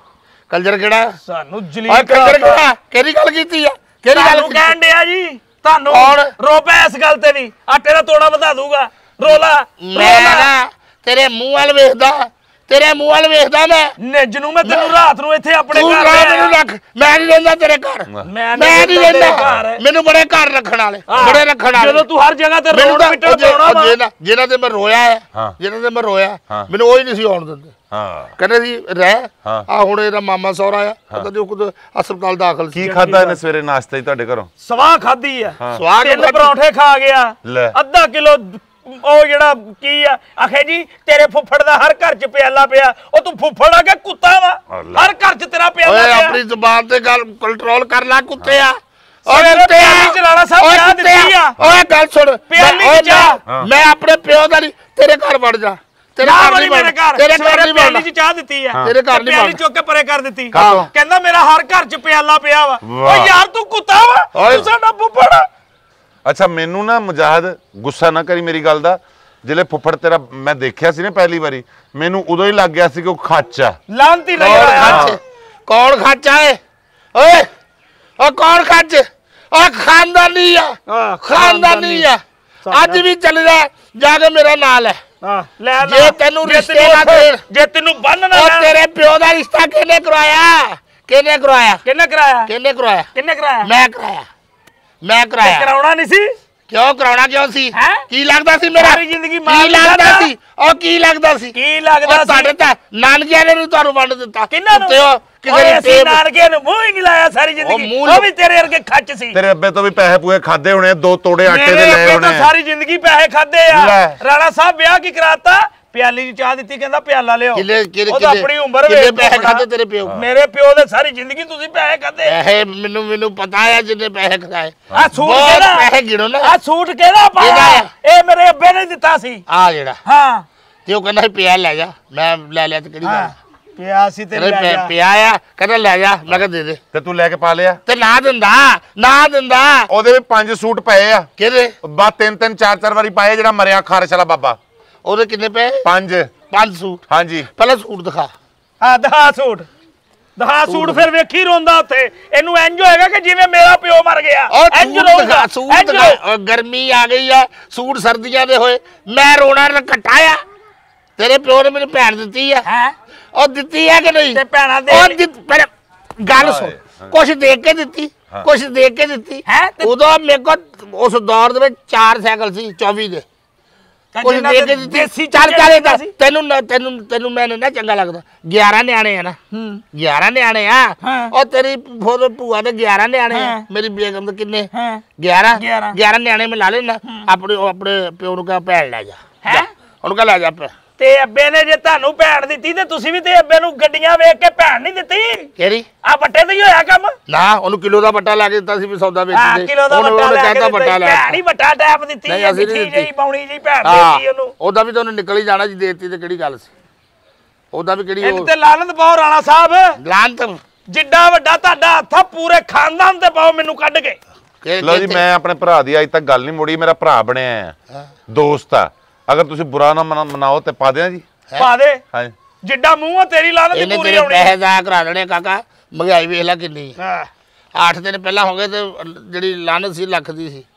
ਕੰਜਰ ਕਿਹੜਾ ਸਾਨੂੰ ਜਲੀਲ ਓਏ ਕੰਜਰ ਕਿਹੜਾ ਕਿਹੜੀ ਗੱਲ ਕੀਤੀ ਆ ਕਿਹੜੀ ਗੱਲ ਕਹਿਣ ਡਿਆ ਜੀ ਤੁਹਾਨੂੰ ਰੋ ਪੈ ਇਸ ਗੱਲ ਤੇ ਵੀ ਆਟੇ ਦਾ ਤੋੜਾ ਵਧਾ ਦੂਗਾ ਰੋਲਾ ਮੈਂ ਨਾ ਤੇਰੇ ਮੂੰਹ ਵੱਲ ਵੇਖਦਾ ਤੇਰੇ ਮੂੰਹ ਵੱਲ ਵੇਖਦਾ ਮੈਂ ਨਿੱਜ ਨੂੰ ਮੈਂ ਤੈਨੂੰ ਰਾਤ ਨੂੰ ਇੱਥੇ ਆਪਣੇ ਘਰ ਮੈਨੂੰ ਰੱਖ ਮੈਂ ਨਹੀਂ ਰਹਿੰਦਾ ਤੇਰੇ ਘਰ ਮੈਂ ਨਹੀਂ ਰਹਿੰਦਾ ਮੈਨੂੰ ਬੜੇ ਘਰ ਰੱਖਣ ਵਾਲੇ ਬੜੇ ਰੱਖਣ ਵਾਲੇ ਜਦੋਂ ਤੂੰ ਹਰ ਜਗ੍ਹਾ ਤੇ ਰੋਣ ਪਿੱਟਣ ਪਾਉਣਾ ਵਾ ਜਿਹਨਾਂ ਜਿਹਨਾਂ ਤੇ ਮੈਂ ਰੋਇਆ ਹੈ ਜਿਹਨਾਂ ਤੇ ਮੈਂ ਰੋਇਆ ਮੈਨੂੰ ਉਹ ਹੀ ਨਹੀਂ ਸੀ ਆਉਣ ਦਿੰਦੇ ਹਾਂ ਕਹਿੰਦੇ ਸੀ ਰਹਿ ਆ ਹੁਣ ਇਹਦਾ ਮਾਮਾ ਸਹੁਰਾ ਆ ਪਤਾ ਨਹੀਂ ਉਹ ਹਸਪਤਾਲ ਦਾਖਲ ਸੀ ਕੀ ਖਾਦਾ ਇਹਨੇ ਸਵੇਰੇ ਨਾਸ਼ਤੇ ਹੀ ਤੁਹਾਡੇ ਘਰੋਂ ਸਵਾਹ ਖਾਦੀ ਆ ਸਵਾਹ ਤਿੰਨ ਪਰੌਂਠੇ ਖਾ ਗਿਆ ਅੱਧਾ ਕਿਲੋ ਉਹ ਜਿਹੜਾ ਕੀ ਆ ਆਖੇ ਜੀ ਤੇਰੇ ਫੁੱਫੜ ਦਾ ਹਰ ਘਰ ਚ ਪਿਆਲਾ ਪਿਆ ਉਹ ਤੂੰ ਫੁੱਫੜ ਆ ਕਿ ਕੁੱਤਾ ਵਾ ਹਰ ਘਰ ਚ ਤੇਰਾ ਪਿਆਲਾ ਪਿਆ ਓਏ ਆਪਣੀ ਜ਼ੁਬਾਨ ਤੇ ਗੱਲ ਕੰਟਰੋਲ ਕਰ ਲੈ ਕੁੱਤੇ ਆ ਓਏ ਪਿਆਲੀ ਚ ਰਾਣਾ ਸਾਹਿਬ ਚਾਹ ਦਿੱਤੀ ਆ ਓਏ ਗੱਲ ਸੁਣ ਪਿਆਲੀ ਚ ਚਾਹ ਮੈਂ ਆਪਣੇ ਪਿਓ ਦਾ ਨਹੀਂ ਤੇਰੇ ਘਰ ਵੜ ਜਾ ਤੇਰੇ ਘਰ ਨਹੀਂ ਮੇਰੇ ਘਰ ਤੇਰੇ ਘਰ ਨਹੀਂ ਪਿਆਲੀ ਚ ਚਾਹ ਦਿੱਤੀ ਆ ਤੇਰੇ ਘਰ ਨਹੀਂ ਪਿਆਲੀ ਚੁੱਕ ਕੇ ਪਰੇ ਕਰ ਦਿੱਤੀ ਕਹਿੰਦਾ ਮੇਰਾ ਹਰ ਘਰ ਚ ਪਿਆਲਾ ਪਿਆ ਵਾ ਓ ਯਾਰ ਤੂੰ ਕੁੱਤਾ ਵਾ ਤੂੰ ਸਾਡਾ ਫੁੱਫੜ ਅੱਛਾ ਮੈਨੂੰ ਨਾ ਮੁਜਾਹਦ ਗੁੱਸਾ ਨਾ ਕਰੀ ਮੇਰੀ ਗੱਲ ਦਾ ਜਿਹੜੇ ਫੁੱਫੜ ਤੇਰਾ ਮੈਂ ਦੇਖਿਆ ਸੀ ਨਾ ਪਹਿਲੀ ਵਾਰੀ ਮੈਨੂੰ ਉਦੋਂ ਹੀ ਲੱਗ ਗਿਆ ਸੀ ਕਿ ਉਹ ਖਾਚਾ ਲਾਂਤੀ ਲੱਗਿਆ ਕੌਣ ਖਾਚਾ ਏ ਓਏ ਉਹ ਕੌਣ ਖੱਚ ਉਹ ਖਾਨਦਾਨੀ ਆ ਖਾਨਦਾਨੀ ਆ ਅੱਜ ਵੀ ਚੱਲ ਜਾ ਜਾ ਕੇ ਮੇਰਾ ਨਾਲ ਹੈ ਹਾਂ ਲੈ ਜੇ ਤੈਨੂੰ ਰਿਸ਼ਤੇ ਨਾ ਦੇ ਜੇ ਤੈਨੂੰ ਬੰਨ ਨਾ ਉਹ ਤੇਰੇ ਪਿਓ ਦਾ ਰਿਸ਼ਤਾ ਕਿਹਨੇ ਕਰਵਾਇਆ ਕਿਹਨੇ ਕਰਵਾਇਆ ਕਿਹਨੇ ਕਰਾਇਆ ਕਿਹਨੇ ਕਰਵਾਇਆ ਕਿਹਨੇ ਕਰਾਇਆ ਮੈਂ ਕਰਾਇਆ ਮੈਂ ਕਰਾਇਆ ਕਰਾਉਣਾ ਨਹੀਂ ਸੀ ਕਿਉਂ ਕਰਾਉਣਾ ਕਿਉਂ ਸੀ ਹੈਂ? ਕੀ ਲੱਗਦਾ ਸੀ ਮੇਰਾ ਸਾਰੀ ਜ਼ਿੰਦਗੀ ਮਾਰ ਕੀ ਲੱਗਦਾ ਸੀ ਉਹ ਕੀ ਲੱਗਦਾ ਸੀ ਕੀ ਲੱਗਦਾ ਸੀ ਤੁਹਾਡੇ ਤਾਂ ਨਾਨਕਿਆਂ ਨੇ ਤੁਹਾਨੂੰ ਵੰਡ ਦਿੱਤਾ ਕਿਹਨਾਂ ਨੂੰ? ਕੁੱਤਿਓ ਓਏ ਅਸੀਂ ਨਾਨਕੇ ਨੂੰ ਮੂੰਹ ਹੀ ਨਹੀਂ ਲਾਇਆ ਸਾਰੀ ਜ਼ਿੰਦਗੀ ਉਹ ਵੀ ਤੇਰੇ ਵਰਗੇ ਖੱਚ ਸੀ ਤੇਰੇ ਅੱਬੇ ਤੋਂ ਵੀ ਪੈਸੇ ਪੂਏ ਖਾਦੇ ਹੋਣੇ ਦੋ ਤੋੜੇ ਆਟੇ ਦੇ ਮੇਰੇ ਲੈ ਅੱਬੇ ਹੋਣੇ ਤਾਂ ਸਾਰੀ ਜ਼ਿੰਦਗੀ ਪੈਸੇ ਖਾਦੇ ਆ ਰਾਣਾ ਸਾਹਿਬ ਵਿਆਹ ਕੀ ਕਰਾਤਾ ਪਿਆਲੀ ਦੀ ਚਾਹ ਦਿੱਤੀ ਕਹਿੰਦਾ ਪਿਆਲਾ ਲਿਓ ਉਹ ਤਾਂ ਆਪਣੀ ਉਮਰ ਵੇਖ ਕਿੰਨੇ ਪੈਸੇ ਖਾਦੇ ਤੇਰੇ ਪਿਓ ਮੇਰੇ ਪਿਓ ਦੇ ਸਾਰੀ ਜ਼ਿੰਦਗੀ ਤੁਸੀਂ ਪੈਸੇ ਖਾਦੇ ਪੈਸੇ ਮੈਨੂੰ ਮੈਨੂੰ ਪਤਾ ਆ ਜਿੰਨੇ ਪੈਸੇ ਖਾਏ ਆ ਸੂਟ ਕਿਹੜਾ ਪੈਸੇ ਗਿਣੋ ਨਾ ਆ ਸੂਟ ਕਿਹੜਾ ਪਾਇਆ ਇਹ ਮੇਰੇ ਅੱਬੇ ਨੇ ਦਿੱਤਾ ਸੀ ਆ ਜਿਹੜਾ ਹਾਂ ਤੇ ਉਹ ਕਹਿੰਦਾ ਪਿਆ ਲੈ ਜਾ ਮੈਂ ਲੈ ਲਿਆ ਤੇ ਕਿਹੜੀ ਗੱਲ ਪਿਆ ਸੀ ਤੇ ਲੈ ਜਾ ਪਿਆ ਆ ਕਹਿੰਦਾ ਲੈ ਜਾ ਮੈਂ ਕਿਹਾ ਦੇ ਦੇ ਤੇ ਤੂੰ ਲੈ ਕੇ ਪਾ ਲਿਆ ਤੇ ਨਾ ਦਿੰਦਾ ਨਾ ਦਿੰਦਾ ਉਹਦੇ ਵੀ ਪੰਜ ਸੂਟ ਪਏ ਆ ਕਿਹਦੇ ਬਾ ਤਿੰਨ ਤਿੰਨ ਚਾਰ ਚਾਰ ਵਾਰੀ ਪਾਏ ਜਿਹੜਾ ਮਰਿਆ ਖਾਰਸ਼ ਵਾਲਾ ਬਾਬਾ ਉਹਦੇ ਕਿੰਨੇ ਪਏ ਪੰਜ ਪੰਜ ਸੂਟ ਹਾਂਜੀ ਪਹਿਲਾਂ ਸੂਟ ਦਿਖਾ ਹਾਂ ਦਿਖਾ ਸੂਟ ਦਿਖਾ ਸੂਟ ਫਿਰ ਵੇਖੀ ਰੋਂਦਾ ਉੱਥੇ ਇਹਨੂੰ ਇੰਜ ਹੋਏਗਾ ਕਿ ਜਿਵੇਂ ਮੇਰਾ ਪਿਓ ਮਰ ਗਿਆ ਇੰਜ ਰੋਂਦਾ ਸੂਟ ਦਿਖਾ ਗਰਮੀ ਆ ਗਈ ਆ ਸੂਟ ਸਰਦੀਆਂ ਦੇ ਹੋਏ ਮੈਂ ਰੋਣਾ ਘਟਾਇਆ ਤੇਰੇ ਪਿਓ ਨੇ ਮੈਨੂੰ ਭੈਣ ਦਿੱਤੀ ਆ ਹੈ ਉਹ ਦਿੱਤੀ ਆ ਕਿ ਨਹੀਂ ਤੇ ਭੈਣਾਂ ਦੇ ਉਹ ਗੱਲ ਸੁਣ ਕੁਛ ਦੇਖ ਕੇ ਦਿੱਤੀ ਕੁਛ ਦੇਖ ਕੇ ਦਿੱਤੀ ਉਦੋਂ ਮੇਰੇ ਕੋਲ ਉਸ ਦੌਰ ਦੇ ਵਿੱਚ ਚਾਰ ਸਾਈਕਲ ਸੀ ਚੌਵੀ ਦੇ ਕੁਛ ਦੇਖ ਕੇ ਦਿੱਤੀ ਚੱਲ ਚੱਲ ਤੈਨੂੰ ਤੈਨੂੰ ਤੈਨੂੰ ਮੈਨੂੰ ਨਾ ਚੰਗਾ ਲੱਗਦਾ ਗਿਆਰਾਂ ਨਿਆਣੇ ਆ ਨਾ ਗਿਆਰਾਂ ਨਿਆਣੇ ਆ ਉਹ ਤੇਰੀ ਭੂਆ ਦੇ ਗਿਆਰਾਂ ਨਿਆਣੇ ਆ ਮੇਰੀ ਬੇਗਮ ਦੇ ਕਿੰਨੇ ਗਿਆਰਾਂ ਗਿਆਰਾਂ ਨਿਆਣੇ ਮੈਂ ਲਾ ਲੈਣਾ ਆਪਣੇ ਆਪਣੇ ਪਿਓ ਨੂੰ ਕਹਾਂ ਭੈਣ ਲੈ ਜਾ ਹੈ ਉਹਨੂੰ ਕਹ ਲੈ ਜਾ ਤੇ ਅੱਬੇ ਨੇ ਜੇ ਤੁਹਾਨੂੰ ਭੈਣ ਦਿੱਤੀ ਤੇ ਤੁਸੀਂ ਵੀ ਤੇ ਅੱਬੇ ਨੂੰ ਗੱਡੀਆਂ ਵੇਖ ਕੇ ਭੈਣ ਨਹੀਂ ਦਿੱਤੀ ਕਿਹੜੀ ਆ ਵੱਟੇ ਤੇ ਹੀ ਹੋਇਆ ਕੰਮ ਨਾ ਉਹਨੂੰ ਕਿਲੋ ਦਾ ਵੱਟਾ ਲਾ ਕੇ ਦਿੱਤਾ ਸੀ ਵੀ ਸੌਦਾ ਵੇਚ ਦੇ ਹਾਂ ਕਿਲੋ ਦਾ ਵੱਟਾ ਲਾ ਕੇ ਦਿੱਤਾ ਭੈਣ ਹੀ ਵੱਟਾ ਟੈਪ ਦਿੱਤੀ ਹੈ ਮਿੱਠੀ ਜਿਹੀ ਪੌਣੀ ਜਿਹੀ ਭੈਣ ਦਿੱਤੀ ਉਹਨੂੰ ਉਹਦਾ ਵੀ ਤਾਂ ਉਹਨੇ ਨਿਕਲ ਹੀ ਜਾਣਾ ਜੀ ਦੇਤੀ ਤੇ ਕਿਹੜੀ ਗੱਲ ਸੀ ਉਹਦਾ ਵੀ ਕਿਹੜੀ ਉਹ ਤੇ ਲਾਲਤ ਪਾਓ ਰਾਣਾ ਸਾਹਿਬ ਲਾਲਤ ਜਿੱਡਾ ਵੱਡਾ ਤੁਹਾਡਾ ਹੱਥ ਆ ਪੂਰੇ ਖਾਨਦਾਨ ਤੇ ਪਾਓ ਮੈਨੂੰ ਕੱਢ ਕੇ ਲਓ ਜੀ ਮੈਂ ਆਪਣੇ ਭਰਾ ਦੀ ਅੱਜ ਤੱਕ ਗੱਲ ਨਹੀਂ ਮੋੜੀ ਮੇਰਾ ਭਰਾ ਬਣਿਆ ਆ ਦੋਸਤ ਆ ਅਗਰ ਤੁਸੀਂ ਬੁਰਾ ਨਾ ਮਨਾਓ ਤੇ ਪਾ ਦਿਆਂ ਜੀ ਪਾ ਦੇ ਹਾਂ ਜਿੱਡਾ ਮੂੰਹ ਆ ਤੇਰੀ ਲਾਲਤ ਦੀ ਪੂਰੀ ਹੋਣੀ ਪੈਸੇ ਦਾ ਕਰਾ ਦੇਣੇ ਕਾਕਾ ਮਹਿੰਗਾਈ ਵੇਖ ਲੈ ਕਿੰਨੀ ਹਾਂ ਅੱਠ ਦਿਨ ਪਹਿਲਾਂ ਹੋ ਗਏ ਤੇ ਜਿਹੜੀ ਲਾਨਤ ਸੀ ਲੱਖ ਦੀ ਸੀ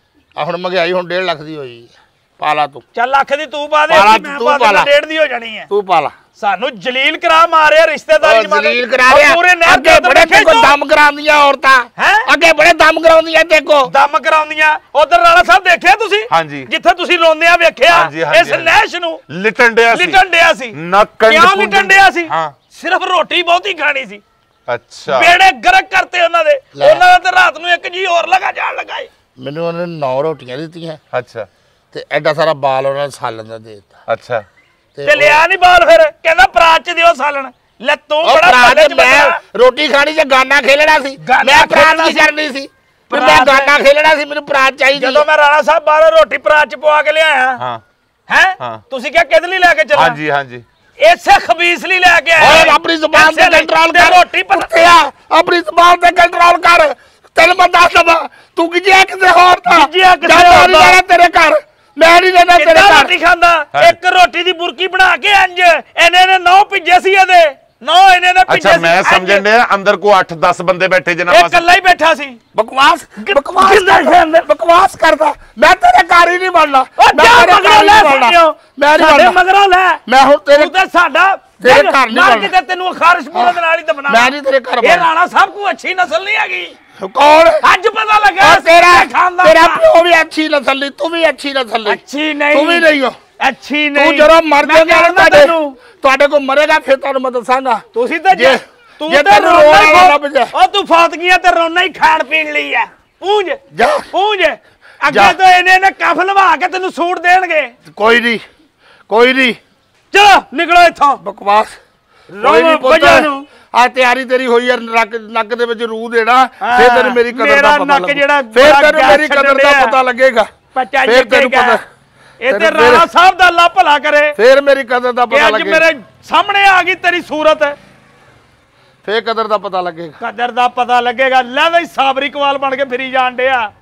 ਆ ਹੁਣ ਮਹਿੰਗਾਈ ਹੁਣ ਡੇਢ ਲੱਖ ਦੀ ਹੋਈ ਪਾ ਲਾ ਤੂੰ ਚੱਲ ਲੱਖ ਦੀ ਤੂੰ ਪਾ ਦੇ ਮੈਂ ਪਾ ਦੇ ਡੇਢ ਦੀ ਹੋ ਜਾਣੀ ਹੈ ਤੂੰ ਪਾ ਲਾ ਸਾਨੂੰ ਜਲੀਲ ਕਰਾ ਮਾਰਿਆ ਰਿਸ਼ਤੇਦਾਰੀ ਜਮਾਨੇ ਜਲੀਲ ਕਰਾ ਰਿਆ ਪੂਰੇ ਨਹਿਰ ਅੱਗੇ ਬੜੇ ਦੇਖੋ ਦਮ ਕਰਾਉਂਦੀਆਂ ਔਰਤਾਂ ਅੱਗੇ ਬੜੇ ਦਮ ਕਰਾਉਂਦੀਆਂ ਦੇਖੋ ਦਮ ਕਰਾਉਂਦੀਆਂ ਉਧਰ ਰਾਣਾ ਸਾਹਿਬ ਦੇਖਿਆ ਤੁਸੀਂ ਹਾਂਜੀ ਜਿੱਥੇ ਤੁਸੀਂ ਰੋਂਦੇ ਆ ਵੇਖਿਆ ਇਸ ਨਹਿਸ਼ ਨੂੰ ਲਿਟਣ ਡਿਆ ਸੀ ਲਿਟਣ ਡਿਆ ਸੀ ਕਿਉਂ ਲਿਟਣ ਡਿਆ ਸੀ ਸਿਰਫ ਰੋਟੀ ਬਹੁਤੀ ਖਾਣੀ ਸੀ ਅੱਛਾ ਬੇੜੇ ਗਰਕ ਕਰਤੇ ਉਹਨਾਂ ਦੇ ਉਹਨਾਂ ਦਾ ਤੇ ਰਾਤ ਨੂੰ ਇੱਕ ਜੀ ਹੋਰ ਲਗਾ ਜਾਣ ਲਗਾਏ ਮੈਨੂੰ ਉਹਨੇ ਨੌ ਰੋਟੀਆਂ ਦਿੱਤੀਆਂ ਅੱਛਾ ਤੇ ਐਡਾ ਸਾਰਾ ਬਾਲ ਉਹਨਾਂ ਨੇ ਸਾਲਣ ਦਾ ਦੇ ਦਿੱਤਾ ਅੱਛਾ ਤੇ ਲਿਆ ਨਹੀਂ ਬਾਲ ਫਿਰ ਕਹਿੰਦਾ ਪਰਾਤ ਚ ਦਿਓ ਸਾਲਣ ਲੈ ਤੂੰ ਬੜਾ ਸਾਡੇ ਚ ਮੈਂ ਰੋਟੀ ਖਾਣੀ ਤੇ ਗਾਨਾ ਖੇਲਣਾ ਸੀ ਮੈਂ ਪਰਾਤ ਨਹੀਂ ਕਰਨੀ ਸੀ ਮੈਂ ਗਾਨਾ ਖੇਲਣਾ ਸੀ ਮੈਨੂੰ ਪਰਾਤ ਚਾਹੀਦੀ ਜਦੋਂ ਮੈਂ ਰਾਣਾ ਸਾਹਿਬ ਬਾਹਰੋਂ ਰੋਟੀ ਪਰਾਤ ਚ ਪਵਾ ਕੇ ਲਿਆਇਆ ਹਾਂ ਹੈ ਤੁਸੀਂ ਕਿਹਾ ਕਿਹਦੇ ਲਈ ਲੈ ਕੇ ਚੱਲਾਂ ਹਾਂਜੀ ਹਾਂਜੀ ਇਸੇ ਖਬੀਸ ਲਈ ਲੈ ਕੇ ਆਏ ਓਏ ਆਪਣੀ ਜ਼ੁਬਾਨ ਤੇ ਕੰਟਰੋਲ ਕਰ ਰੋਟੀ ਪੱਤਿਆ ਆਪਣੀ ਜ਼ੁਬਾਨ ਤੇ ਕੰਟਰੋਲ ਕਰ ਤੈਨੂੰ ਮੈਂ ਦੱਸ ਦਵਾਂ ਤੂੰ ਕਿ ਜੇ ਕਿਸੇ ਹੋਰ ਤਾਂ ਕਿਸੇ ਹੋਰ ਦਾ ਤੇਰੇ ਘਰ ਮੈਂ ਨਹੀਂ ਰਹਿਣਾ ਤੇਰੇ ਘਰ ਰੋਟੀ ਖਾਂਦਾ ਇੱਕ ਰੋਟੀ ਦੀ ਬੁਰਕੀ ਬਣਾ ਕੇ ਇੰਜ ਇਹਨੇ ਨੇ ਨੌ ਭਿੱਜੇ ਸੀ ਇਹਦੇ ਨੌ ਇਹਨੇ ਨੇ ਭਿੱਜੇ ਸੀ ਅੱਛਾ ਮੈਂ ਸਮਝਣ ਡਿਆ ਅੰਦਰ ਕੋ ਅੱਠ ਦਸ ਬੰਦੇ ਬੈਠੇ ਜਨਾ ਪਾਸ ਇਕੱਲਾ ਹੀ ਬੈਠਾ ਸੀ ਬਕਵਾਸ ਬਕਵਾਸ ਬਕਵਾਸ ਕਰਦਾ ਮੈਂ ਤੇਰੇ ਘਰ ਹੀ ਨਹੀਂ ਬਣਨਾ ਮੈਂ ਤੇਰੇ ਘਰ ਨਹੀਂ ਬਣਨਾ ਮੈਂ ਨਹੀਂ ਬਣਨਾ ਮਗਰੋਂ ਲੈ ਮੈਂ ਹੁਣ ਤੇਰੇ ਤੂੰ ਤੇ ਸਾਡਾ ਤੇਰੇ ਘਰ ਨਹੀਂ ਬਣਨਾ ਕਿਤੇ ਤੈਨੂੰ ਖਾਰਸ਼ ਪੂਰੇ ਨਾਲ ਹੀ ਤੇ ਬਣਾ ਮੈਂ ਨਹੀਂ ਤੇਰੇ ਘਰ ਇਹ ਰਾਣਾ ਸਾਹਿਬ ਕੋ ਅੱਛੀ ਨਸਲ ਨਹੀਂ ਹੈਗੀ ਕੌਣ ਅੱਜ ਪਤਾ ਲੱਗਾ ਤੇਰਾ ਤੇਰਾ ਪਿਓ ਵੀ ਅੱਛੀ ਨਸਲ ਨਹੀਂ ਤੂੰ ਵੀ ਅੱਛੀ ਨਸਲ ਨਹੀਂ ਅੱਛੀ ਨਹੀਂ ਤੂੰ ਵੀ ਨਹੀਂ ਹੋ ਅੱਛੀ ਨਹੀਂ ਤੂੰ ਜਦੋਂ ਮਰ ਜਾਏਗਾ ਤੁਹਾਡੇ ਤੁਹਾਡੇ ਕੋ ਮਰੇਗਾ ਫਿਰ ਤੁਹਾਨੂੰ ਮੈਂ ਦੱਸਾਂਗਾ ਤੁਸੀਂ ਤਾਂ ਜੇ ਤੂੰ ਤੇ ਰੋਣਾ ਉਹ ਤੂੰ ਫਾਤਗੀਆਂ ਤੇ ਰੋਣਾ ਹੀ ਖਾਣ ਪੀਣ ਲਈ ਆ ਪੂੰਝ ਜਾ ਪੂੰਝ ਅੱਗੇ ਤੋਂ ਇਹਨੇ ਨੇ ਕਫ ਲਵਾ ਕੇ ਤੈਨੂੰ ਸੂਟ ਦੇਣਗੇ ਕੋਈ ਨਹੀਂ ਕੋਈ ਨਹੀਂ ਚਲੋ ਨਿਕਲੋ ਇੱਥੋਂ ਬਕਵਾਸ ਰੋਣਾ ਬੱਜਾ ਨੂੰ ਆ ਤਿਆਰੀ ਤੇਰੀ ਹੋਈ ਯਾਰ ਨੱਕ ਨੱਕ ਦੇ ਵਿੱਚ ਰੂਹ ਦੇਣਾ ਫਿਰ ਤੈਨੂੰ ਮੇਰੀ ਕਦਰ ਦਾ ਪਤਾ ਲੱਗੇਗਾ ਫਿਰ ਤੈਨੂੰ ਮੇਰੀ ਕਦਰ ਦਾ ਪਤਾ ਲੱਗੇਗਾ ਫਿਰ ਤੈਨੂੰ ਪਤਾ ਇਹ ਤੇ ਰਾਣਾ ਸਾਹਿਬ ਦਾ ਅੱਲਾ ਭਲਾ ਕਰੇ ਫਿਰ ਮੇਰੀ ਕਦਰ ਦਾ ਪਤਾ ਲੱਗੇਗਾ ਅੱਜ ਮੇਰੇ ਸਾਹਮਣੇ ਆ ਗਈ ਤੇਰੀ ਸੂਰਤ ਫੇਰ ਕਦਰ ਦਾ ਪਤਾ ਲੱਗੇਗਾ ਕਦਰ ਦਾ ਪਤਾ ਲੱਗੇਗਾ ਲੈ ਬਈ ਸਾਬਰੀ ਕਵਾਲ ਬਣ ਕੇ ਫਿਰੀ ਜਾਣ ਡਿਆ